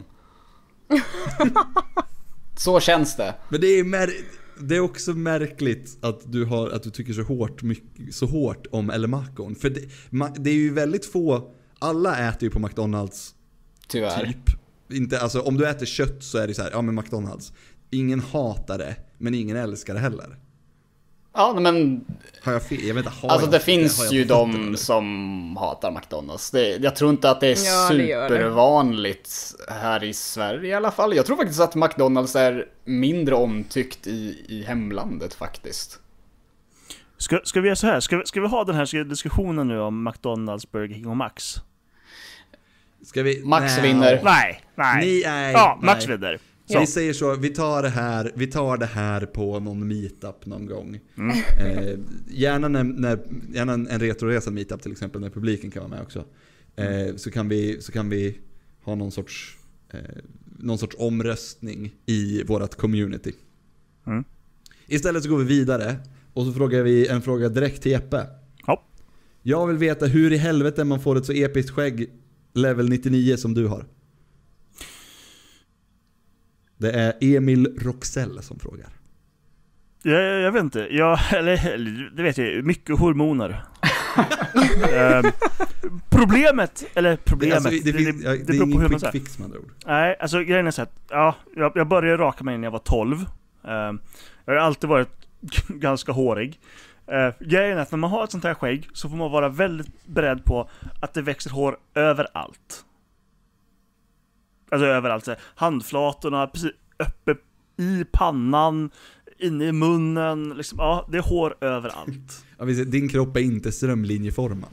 Så känns det. Men det är också märkligt att du tycker så hårt om El Macon. För det är ju väldigt få. Alla äter ju på McDonald's. Tyvärr. Typ. Inte, alltså, om du äter kött så är det så här, ja men McDonald's. Ingen hatar det, men ingen älskar det heller. Ja, men har jag fel? Jag vet inte, alltså det finns ju de som hatar McDonald's. Jag tror inte att det är supervanligt här i Sverige i alla fall. Jag tror faktiskt att McDonald's är mindre omtyckt i hemlandet faktiskt. Ska vi göra så här? Ska vi ha den här diskussionen nu om McDonald's, Burger King och Max? Ska vi? Max vinner. Nej. Max vinner. Så. Vi säger så, vi tar det här på någon meetup någon gång. Gärna en retroresa meetup till exempel, när publiken kan vara med också. Så kan vi ha någon sorts omröstning i vårat community. Istället så går vi vidare och så frågar vi en fråga direkt till Jeppe. Ja. Jag vill veta hur i helvete man får ett så episkt skägg level 99 som du har. Det är Emil Roxell som frågar. Jag vet inte. Eller det vet jag, mycket hormoner. Problemet, Det är beror på hur ingen man quick fix med andra ord. Nej, alltså grejen är så att jag började raka mig när jag var 12. Jag har alltid varit ganska hårig. Grejen är att när man har ett sånt här skägg så får man vara väldigt beredd på att det växer hår överallt. Alltså överallt. Så handflatorna, precis uppe i pannan, inne i munnen. Liksom, ja, det är hår överallt. Ja, din kropp är inte strömlinjeformad.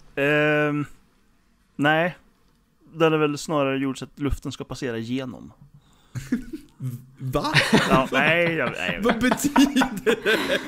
Nej. Den är väl snarare gjord så att luften ska passera igenom. Va? Ja, nej. Vad betyder det?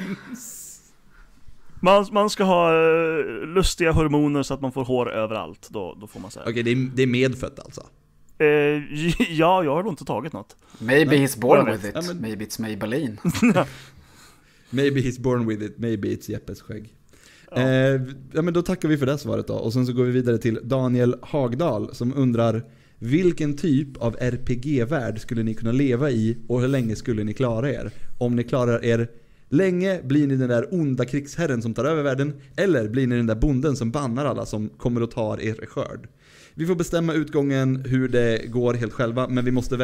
Man ska ha lustiga hormoner så att man får hår överallt. Då får man säga. Okej, det är medfött alltså. Ja, jag har nog inte tagit något. Maybe he's born Ja, with it. ja, men- Maybe it's Maybelline. Maybe he's born with it, maybe it's Jeppes skägg. Ja, men då tackar vi för det svaret då. Och sen så går vi vidare till Daniel Hagdal som undrar: vilken typ av RPG-värld skulle ni kunna leva i och hur länge skulle ni klara er? Om ni klarar er länge, blir ni den där onda krigsherren som tar över världen, eller blir ni den där bonden som bannar alla som kommer och tar er skörd? Vi får bestämma utgången hur det går helt själva, men vi måste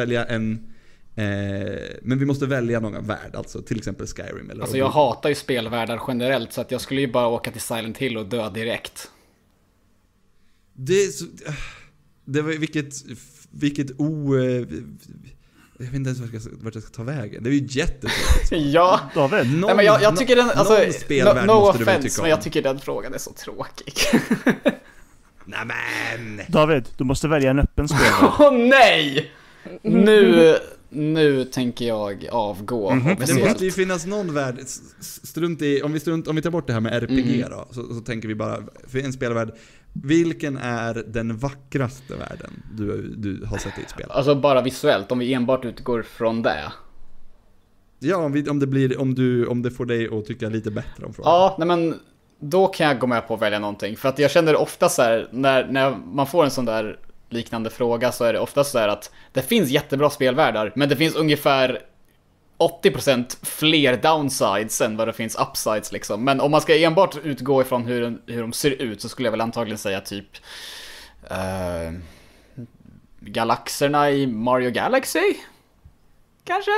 välja någon värld, alltså till exempel Skyrim eller Alltså jag hatar ju spelvärldar generellt, så att jag skulle ju bara åka till Silent Hill och dö direkt. Det var vilket jag vet inte ens vart jag ska ta vägen. Det är ju jättetråkigt. Ja. David? Nej, men jag tycker den, alltså, någon spelvärld no måste du väl offense, tycka men om. jag tycker den frågan är så tråkig. Nämen! David, du måste välja en öppen spelvärld. Åh nej! Nu tänker jag avgå. Det måste ju finnas någon värld. Om vi tar bort det här med RPG då, så tänker vi bara för en spelvärld. Vilken är den vackraste världen du har sett i ett spel? Alltså bara visuellt, om vi enbart utgår från det. Ja, om det får dig att tycka lite bättre om frågan. Ja, nej men då kan jag gå med på att välja någonting. För att jag känner ofta så här, när man får en sån där liknande fråga, så är det ofta så här att det finns jättebra spelvärldar, men det finns ungefär 80% fler downsides än vad det finns upsides liksom. Men om man ska enbart utgå ifrån hur de ser ut, så skulle jag väl antagligen säga typ galaxerna i Mario Galaxy? Kanske?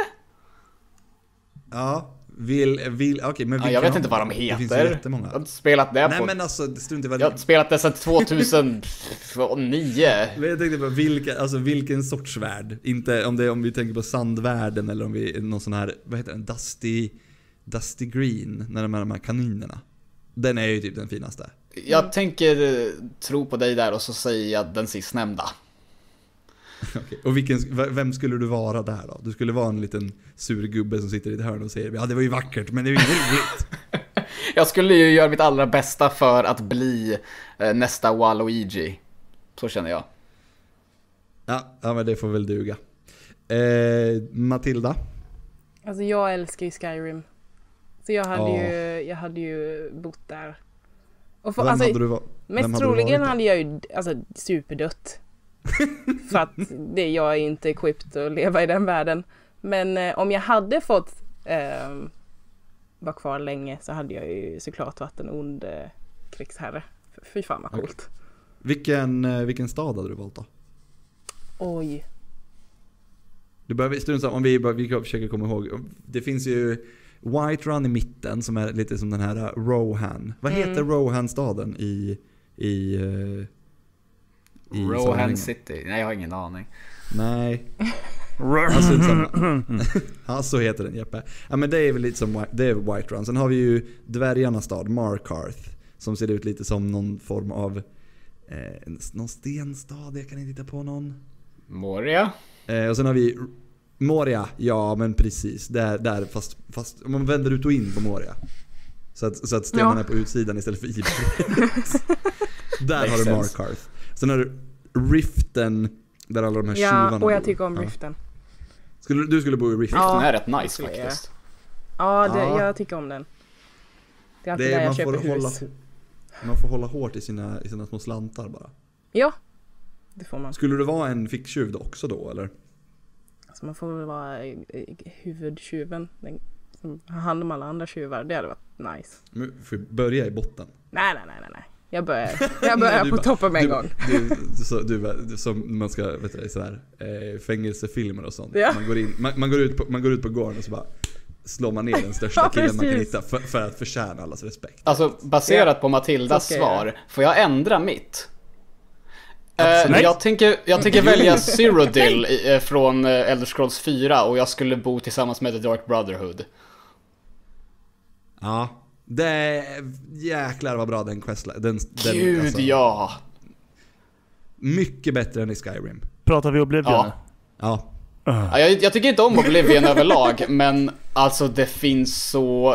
Ja, okej, men Ja, jag vet inte vad de heter. Det finns ju heter. jättemånga. Jag har spelat det Nej, på... men alltså, strunt i vad Jag har spelat det sedan 2009. Men jag tänkte på vilken sorts värld. Inte om vi tänker på sandvärlden, eller om vi någon sån här, vad heter den, Dusty Green, när de här kaninerna. Den är ju typ den finaste. Jag tänker tro på dig där, och så säger jag den sistnämnda. Okay. Och vem skulle du vara där då? Du skulle vara en liten surgubbe som sitter i ett hörn och säger: ja, det var ju vackert, men det var ju roligt. Jag skulle ju göra mitt allra bästa för att bli nästa Waluigi. Så känner jag. Ja, men det får väl duga. Matilda? Alltså jag älskar ju Skyrim. Så jag hade ju bott där. Och för, Mest troligen hade jag ju superdött. För att jag är inte equipped att leva i den världen. Men om jag hade fått vara kvar länge, så hade jag ju såklart varit en ond krigsherre. Fy fan vad coolt. Vilken stad hade du valt då? Oj. Om vi försöker komma ihåg. Det finns ju Whiterun i mitten, som är lite som den här Rohan. Vad heter Rohan-staden i Rohan City. Nej, jag har ingen aning. Nej. Så heter den, Jeppe. Ja, men det är väl lite som det är Whiterun. Sen har vi ju dvärgarnas stad, Markarth, som ser ut lite som någon form av någon stenstad. Jag kan inte hitta på någon. Moria? Och sen har vi Moria. Ja, men precis. Där fast om man vänder ut och in på Moria. Så att stenarna är på utsidan istället för i. Där har du Markarth. Sen har du Riften, där alla de här tjuvarna och jag tycker om Riften. Du skulle bo i Riften? Riften är rätt nice faktiskt. Ja, jag tycker om den. Det är alltid där jag köper hus. Man får hålla hårt i sina små slantar bara. Ja, det får man. Skulle du vara en ficktjuv också då, eller? Alltså man får väl vara huvudtjuven. som har hand om alla andra tjuvar. Det hade varit nice. Men får vi börja i botten? Nej. Jag börjar på toppen med en gång. Du som man ska, vet du, sådär, fängelsefilmer och sånt. Ja. Man går ut på gården och så bara slår man ner den största killen man kan hitta för att förtjäna allas respekt. Alltså, baserat på Matildas svar, får jag ändra mitt? Jag tänker välja Cyrodiil från Elder Scrolls 4 och jag skulle bo tillsammans med The Dark Brotherhood. Ja, det är jäklar vad bra den questline. Gud, alltså, ja. Mycket bättre än i Skyrim. Pratar vi Oblivion? Ja. Ja, jag tycker inte om Oblivion överlag, men alltså det finns så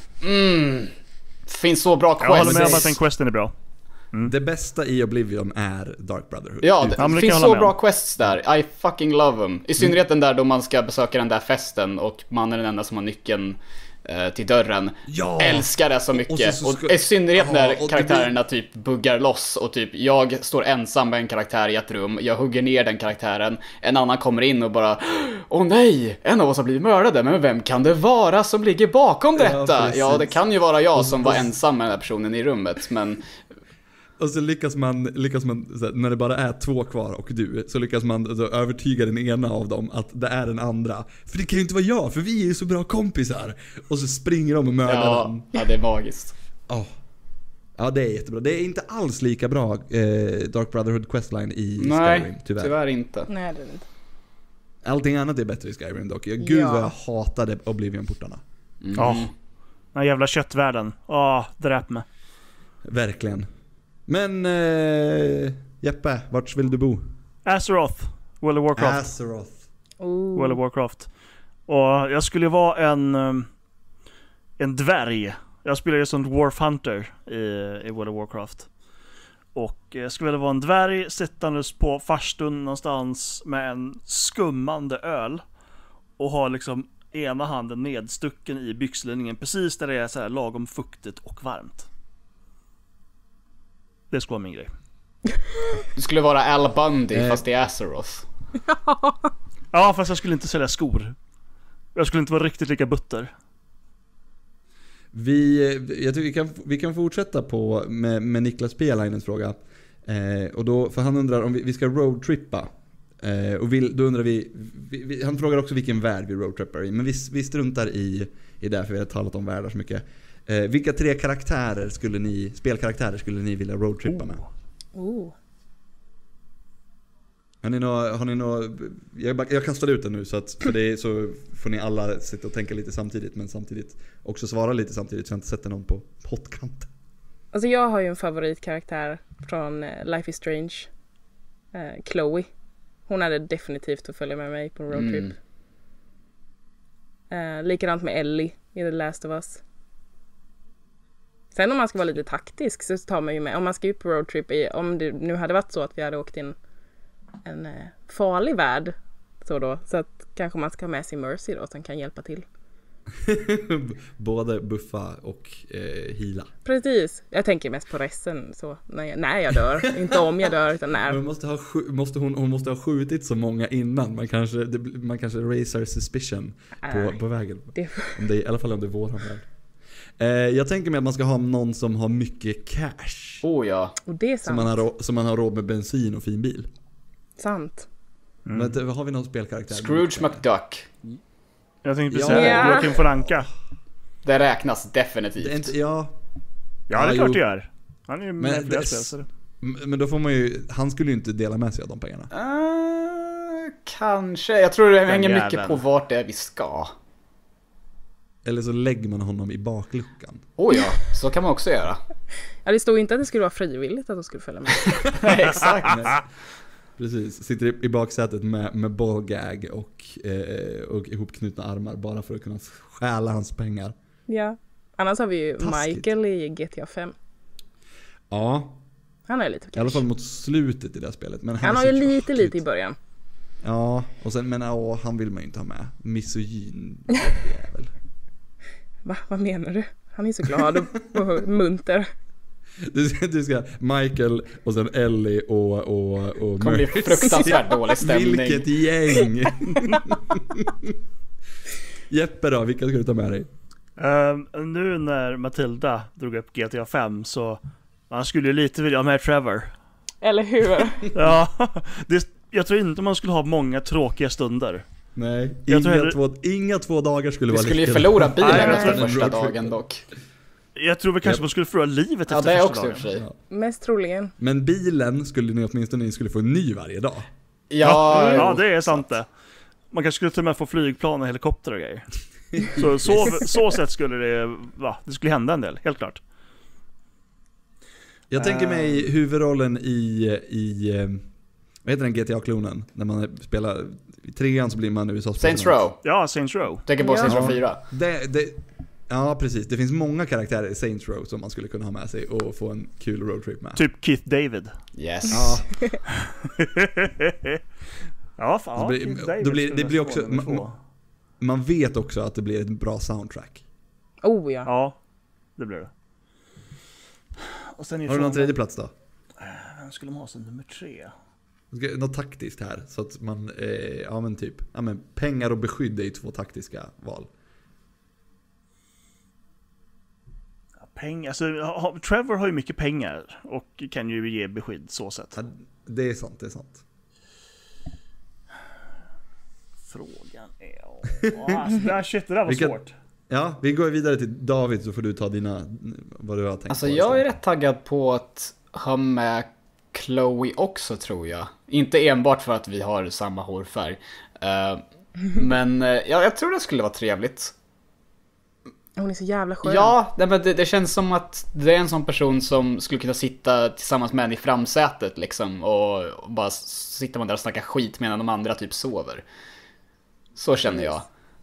bra quests. Jag håller med om att den questen är bra. Det bästa i Oblivion är Dark Brotherhood. Ja, det finns så bra quests där. I fucking love them. I synnerhet den där då man ska besöka den där festen och man är den enda som har nyckeln till dörren. Ja. Älskar det så mycket. Och i synnerhet när karaktärerna typ buggar loss och typ jag står ensam med en karaktär i ett rum. Jag hugger ner den karaktären. En annan kommer in och bara åh nej, en av oss har blivit mördade. Men vem kan det vara som ligger bakom detta? Ja, det kan ju vara jag som var ensam med den här personen i rummet. Men och så lyckas man när det bara är 2 kvar och du, så lyckas man så övertyga den ena av dem att det är den andra. För det kan ju inte vara jag, för vi är ju så bra kompisar. Och så springer de och mördar den. Ja, det är magiskt. Ja, det är jättebra. Det är inte alls lika bra Dark Brotherhood questline i Skyrim, tyvärr. Tyvärr inte. Nej, det är inte. Allting annat är bättre i Skyrim dock. Gud vad jag hatade Oblivion-portarna. Den jävla köttvärlden. Dräp mig. Verkligen. Men Jeppe, vart vill du bo? Azeroth, World of Warcraft. Azeroth. World of Warcraft. Och jag skulle vara en dvärg. Jag spelar ju som Dwarf Hunter i World of Warcraft. Och jag skulle vilja vara en dvärg sittandes på farstun någonstans med en skummande öl. Och ha liksom ena handen nedstucken i byxlinningen precis där det är så här lagom fuktigt och varmt. Det skulle vara min grej. Du skulle vara Al Bundy fast i Azeroth. Ja, fast jag skulle inte sälja skor. Jag skulle inte vara riktigt lika butter. Jag tycker vi kan fortsätta på med Niklas P-linens fråga. Och då, för han undrar om vi ska roadtrippa. Och då undrar vi han frågar också vilken värld vi roadtrippar i. Men vi struntar i det, för vi har talat om världar så mycket. Vilka 3 spelkaraktärer skulle ni vilja roadtrippa med? Har ni nå jag kastade ut den nu så att för det så får ni alla sitta och tänka lite samtidigt, men samtidigt också svara lite samtidigt så jag inte sätter någon på pottkanten. Alltså jag har ju en favoritkaraktär från Life is Strange. Chloe. Hon hade definitivt att följa med mig på en roadtrip. Likadant med Ellie i The Last of Us. Sen om man ska vara lite taktisk så tar man ju med, om man ska ut på roadtrip, om det nu hade varit så att vi hade åkt in en farlig värld så att kanske man ska ha med sig Mercy då som kan hjälpa till. Både buffa och heala. Precis. Jag tänker mest på resten så när jag dör, inte om jag dör utan när. Men hon måste ha skjutit så många innan. Man kanske raiser suspicion på vägen. I alla fall om det är våran värld. Jag tänker mig att man ska ha någon som har mycket cash. Ja. Och det är sant. Som man har råd med bensin och fin bil. Sant. Men har vi någon spelkaraktär? Scrooge McDuck. Jag tänkte säga Joakim von Anka. Det räknas definitivt. Det är inte, det är klart det gör. Han är ju med flera spel. Men då får man ju, han skulle ju inte dela med sig av de pengarna. Kanske. Jag tror det hänger mycket på vart det är vi ska. Eller så lägger man honom i bakluckan. Ja, så kan man också göra. Ja, det stod inte att det skulle vara frivilligt att de skulle följa med. Exakt. Precis, sitter i baksätet med ballgag och ihopknutna armar bara för att kunna stjäla hans pengar. Ja, annars har vi ju Taskigt. Michael i GTA 5. Ja. Han har ju lite cash. I alla fall mot slutet i det här spelet. Men han har ju lite i början. Ja, och sen, men han vill man ju inte ha med. Misogyn jävel. Va? Vad menar du? Han är så glad och munter. Du ska Michael och sen Ellie och kommer bli fruktansvärt dålig stämning. Vilket gäng. Jeppe då, vilka ska du ta med dig? Nu när Matilda drog upp GTA 5 så man skulle ju lite vilja ha med Trevor. Eller hur? Ja, jag tror inte man skulle ha många tråkiga stunder. Nej, Jag inga 2 dagar skulle Vi vara skulle ju lika. förlora bilen Nej, efter men- första dagen dock. Jag tror väl kanske man skulle förlora livet Ja, efter det är första också i och dagen. för sig. Ja. Mest troligen. Men bilen skulle ni åtminstone få en ny varje dag. Ja, det är sant det. Man kanske skulle till och med få flygplan och helikopter och grejer. Så sätt skulle det skulle hända en del, helt klart. Jag tänker mig huvudrollen i vad heter den GTA-klonen? När man spelar i 3:an så blir man USAs Saints president. Row. Ja, Saints Row. Tänker på Ja. Saints Row 4. Ja, precis. Det finns många karaktärer i Saints Row som man skulle kunna ha med sig och få en kul roadtrip med. Typ Keith David. Yes. Ja, Ja, fan. Så blir- Keith David då blir- skulle det blir nästan också- vara nummer 2. man vet också att det blir ett bra soundtrack. Oh ja. Ja, det blir det. Och sen Har du någon tredje plats då? Vem skulle man ha som nummer 3? Något taktiskt här, så att man, pengar och beskydd är ju 2 taktiska val. Pengar, alltså, Trevor har ju mycket pengar och kan ju ge beskydd så sätt. Ja, det är sant. Frågan är... det där var svårt. Ja, vi går vidare till David så får du ta vad du har tänkt Alltså på. jag är rätt taggad på att ha med Chloe också, tror jag. Inte enbart för att vi har samma hårfärg. Men jag tror det skulle vara trevligt. Hon är så jävla skön. Ja, men det känns som att det är en sån person som skulle kunna sitta tillsammans med en i framsätet liksom, och bara sitta man där och snacka skit medan de andra typ sover. Så känner jag.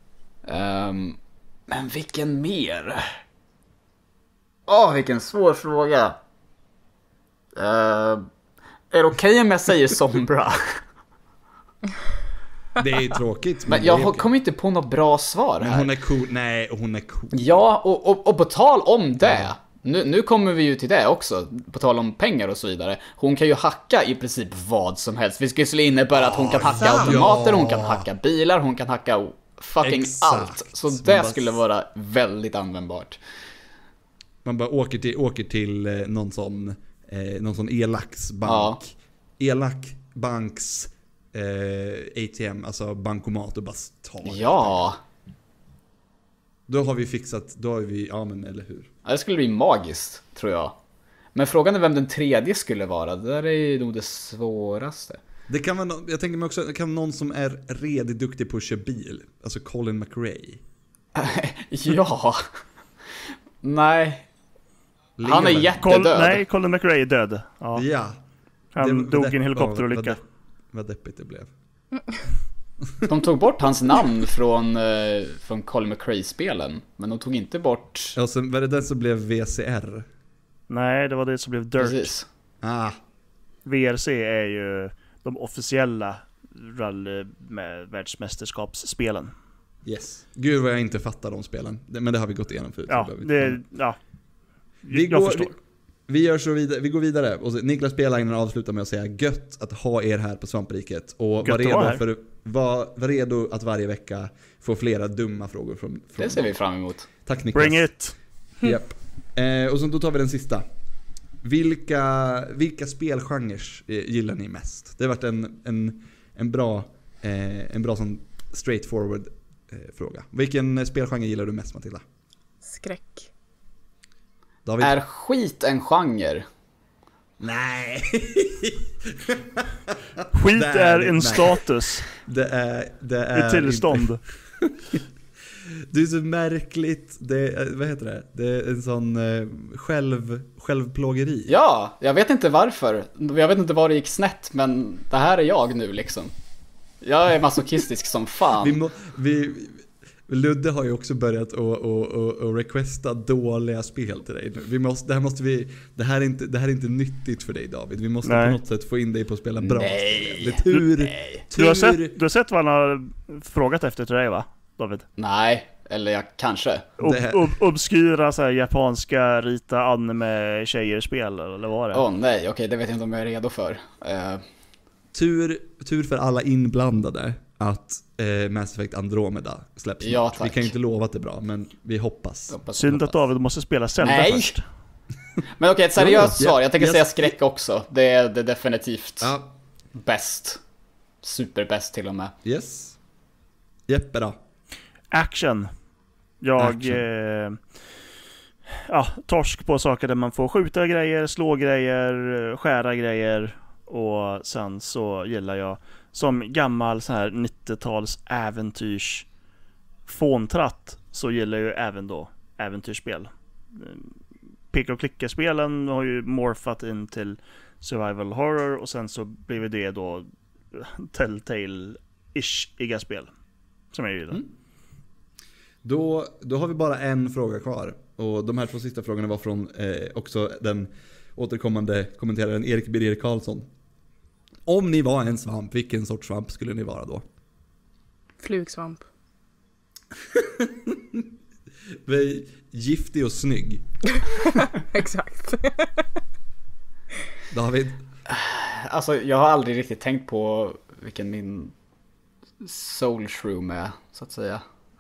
Men vilken mer? Vilken svår fråga. Är det okej om jag säger Sombra? Det är ju tråkigt. Men det är jag okej. kommer inte på något bra svar Men här. hon är cool. Nej, hon är cool. Ja, och på tal om det. Nu kommer vi ju till det också. På tal om pengar och så vidare. Hon kan ju hacka i princip vad som helst. Vi skulle innebära att hon kan hacka automater, hon kan hacka bilar, hon kan hacka fucking Exakt. allt. Så Man det bara- skulle vara väldigt användbart. Man bara åker till någon sån elaksbank. Ja. Elakbanks ATM, alltså bankomat, och bara tar. Ja, Då har vi fixat, ja men eller hur. det skulle bli magiskt, tror jag. Men frågan är vem den tredje skulle vara. Det där är ju nog det svåraste. Det kan vara, jag tänker mig också, det kan vara någon som är redigt duktig på att köra bil. Alltså Colin McRae. Ja. Nej. Han är Lever. jättedöd. Colin McRae är död. Ja. Ja. Han dog i en helikopterolycka. Vad deppigt det blev. De tog bort hans namn från Colin McRae-spelen. Men de tog inte bort... Och sen var det den som blev VCR. Nej, det var det som blev Dirt. Precis. VRC är ju de officiella rally med världsmästerskapsspelen. Yes. Gud vad jag inte fattar de spelen. Men det har vi gått igenom förut. Ja, Vi jag går, förstår. vi gör så vidare, vi går vidare. Och så, Niklas Spelagnen avslutar med att säga gött att ha er här på Svampriket. Och Gött att vara här. var redo att varje vecka få flera dumma frågor från Det ser vi fram emot. Tack Niklas. Bring it! Japp. Och så då tar vi den sista. Vilka spelgenres gillar ni mest? Det har varit en bra sån straightforward fråga. Vilken spelgenre gillar du mest, Matilda? Skräck. David? Är skit en genre? Nej. Skit Det är en nej. status. Det är Ett tillstånd. Det är så märkligt. Vad heter det? Det är en sån självplågeri. Ja, jag vet inte varför. Jag vet inte var det gick snett, men det här är jag nu liksom. Jag är masochistisk som fan. Ludde har ju också börjat att requesta dåliga spel till dig. Det här är inte nyttigt för dig, David. Vi måste på något sätt få in dig på att spela bra spel. Det är tur. Du har sett vad han har frågat efter till dig, va, David? Nej, eller jag kanske. Obskyra så här, japanska rita anime tjejer-spel, eller vad var det? Nej, okej, det vet jag inte om jag är redo för. Tur för alla inblandade att Mass Effect Andromeda släpps Ja, snart. Vi kan ju inte lova att det är bra, men vi hoppas. Synd att David måste spela Zelda Nej. först. Men okej, ett seriöst Ja, svar. Jag tänker yes. säga skräck också. Det är definitivt Ja, bäst. Superbäst till och med. yes. Jeppe då? Action. Jag... Action. Torsk på saker där man får skjuta grejer, slå grejer, skära grejer. Och sen så gillar jag som gammal så här 90-tals äventyrs fåntratt, så gillar jag ju även då äventyrsspel. Picka och klicka-spelen har ju morfat in till survival horror, och sen så blir det då Telltale-ish-iga spel som jag gillar. Då har vi bara en fråga kvar. Och de här 2 sista frågorna var från också den återkommande kommenteraren Erik Birger Karlsson. Om ni var en svamp, vilken sorts svamp skulle ni vara då? Flugsvamp. Giftig och snygg. Exakt. David? Alltså, jag har aldrig riktigt tänkt på vilken min soul shroom är, så att säga.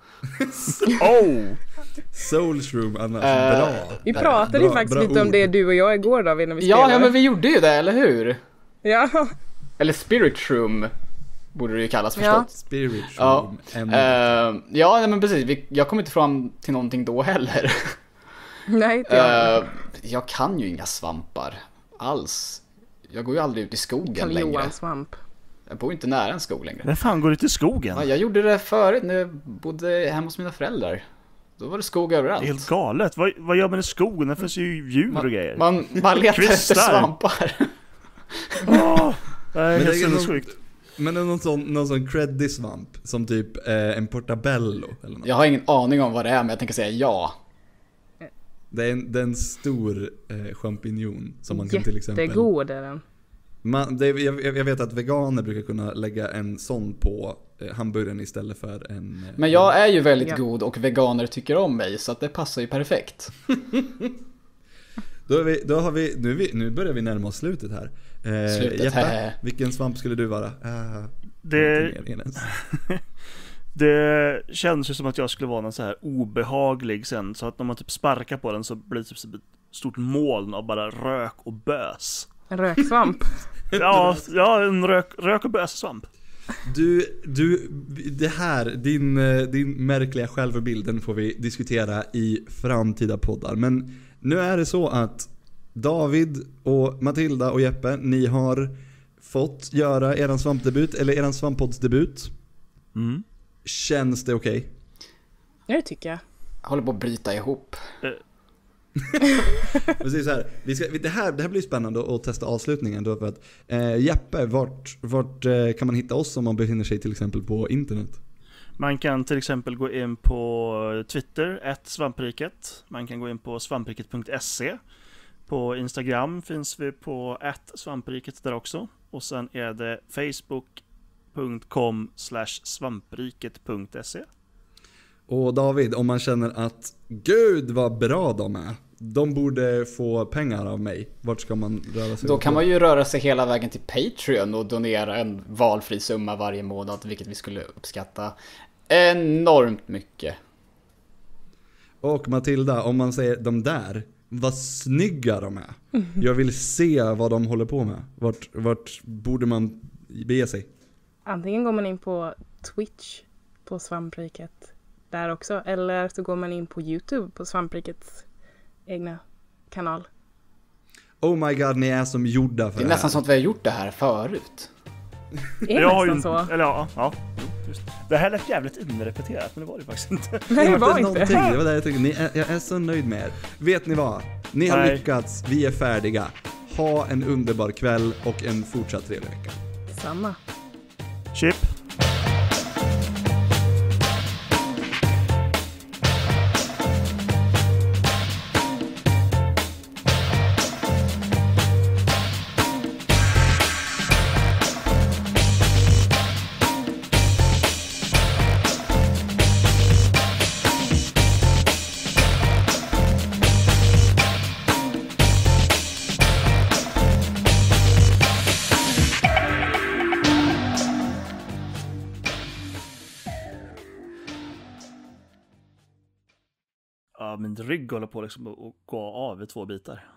Soul Shroom, annars bra. Vi pratade ju faktiskt lite om det du och jag igår, David, när vi spelade. Ja, men vi gjorde ju det, eller hur? Ja. Eller Spirit Shroom borde det ju kallas, förstås. Spirit Ja, Shroom. ja, men precis. Jag kom inte fram till någonting då heller. Nej, inte jag. Jag kan ju inga svampar alls. Jag går ju aldrig ut i skogen Karl längre. Johan svamp. Jag bor inte nära en skog längre. Vem fan går ut i skogen? Ja, jag gjorde det förut när jag bodde hemma hos mina föräldrar. Då var det skog överallt. Det är helt galet. Vad gör man i skogen? Det finns ju djur och grejer. Man letar efter Kvistar. svampar. Det är Men det helt är sinnessjukt. Men det är någon sån creddy svamp, som typ en portabello eller något. Jag har ingen aning om vad det är, men jag tänker säga ja. Det är en stor champinjon som man kan till exempel... Jättegod är den. Jag vet att veganer brukar kunna lägga en sån på hamburgaren istället för en... Men jag är ju väldigt Ja. god och veganer tycker om mig, så att det passar ju perfekt. Nu börjar vi närma oss slutet här. Slutet, Jeppe, vilken svamp skulle du vara? Det känns ju som att jag skulle vara någon så här obehaglig sen, så att när man typ sparkar på den så blir det typ ett stort moln av bara rök och bös. En röksvamp. Ja, en rök och bössvamp. Det här, din märkliga självbild, den får vi diskutera i framtida poddar. Men nu är det så att David och Matilda och Jeppe, ni har fått göra eran svampdebut, eller eran svamppoddsdebut. Känns det okej? Ja, det tycker jag. Jag håller på att bryta ihop. Precis så här. Det här blir spännande att testa avslutningen då, för att Jeppe, vart kan man hitta oss om man befinner sig till exempel på internet? Man kan till exempel gå in på Twitter, @svampriket. Man kan gå in på svampriket.se. På Instagram finns vi på @svampriket där också. Och sen är det facebook.com/svampriket.se. Och David, om man känner att gud vad bra de är, de borde få pengar av mig, vart ska man röra sig? Då kan man ju röra sig hela vägen till Patreon och donera en valfri summa varje månad, vilket vi skulle uppskatta enormt mycket. Och Matilda, om man säger de där, vad snygga de är. Jag vill se vad de håller på med. Vart borde man bege sig? Antingen går man in på Twitch på Svampriket där också, eller så går man in på YouTube på Svamprikets egna kanal. Oh my god, ni är som gjorda för Det är nästan som att vi har gjort det här förut. Det är Jag har nästan ju så. Eller ja, just. Det här lät jävligt inrepeterat, men det var det faktiskt inte. Nej, det var någonting. inte. Det var det jag tyckte. Jag är så nöjd med er. Vet ni vad? Ni har lyckats, vi är färdiga. Ha en underbar kväll och en fortsatt trevlig vecka. Samma. Chip. min rygg håller på liksom att gå av i 2 bitar.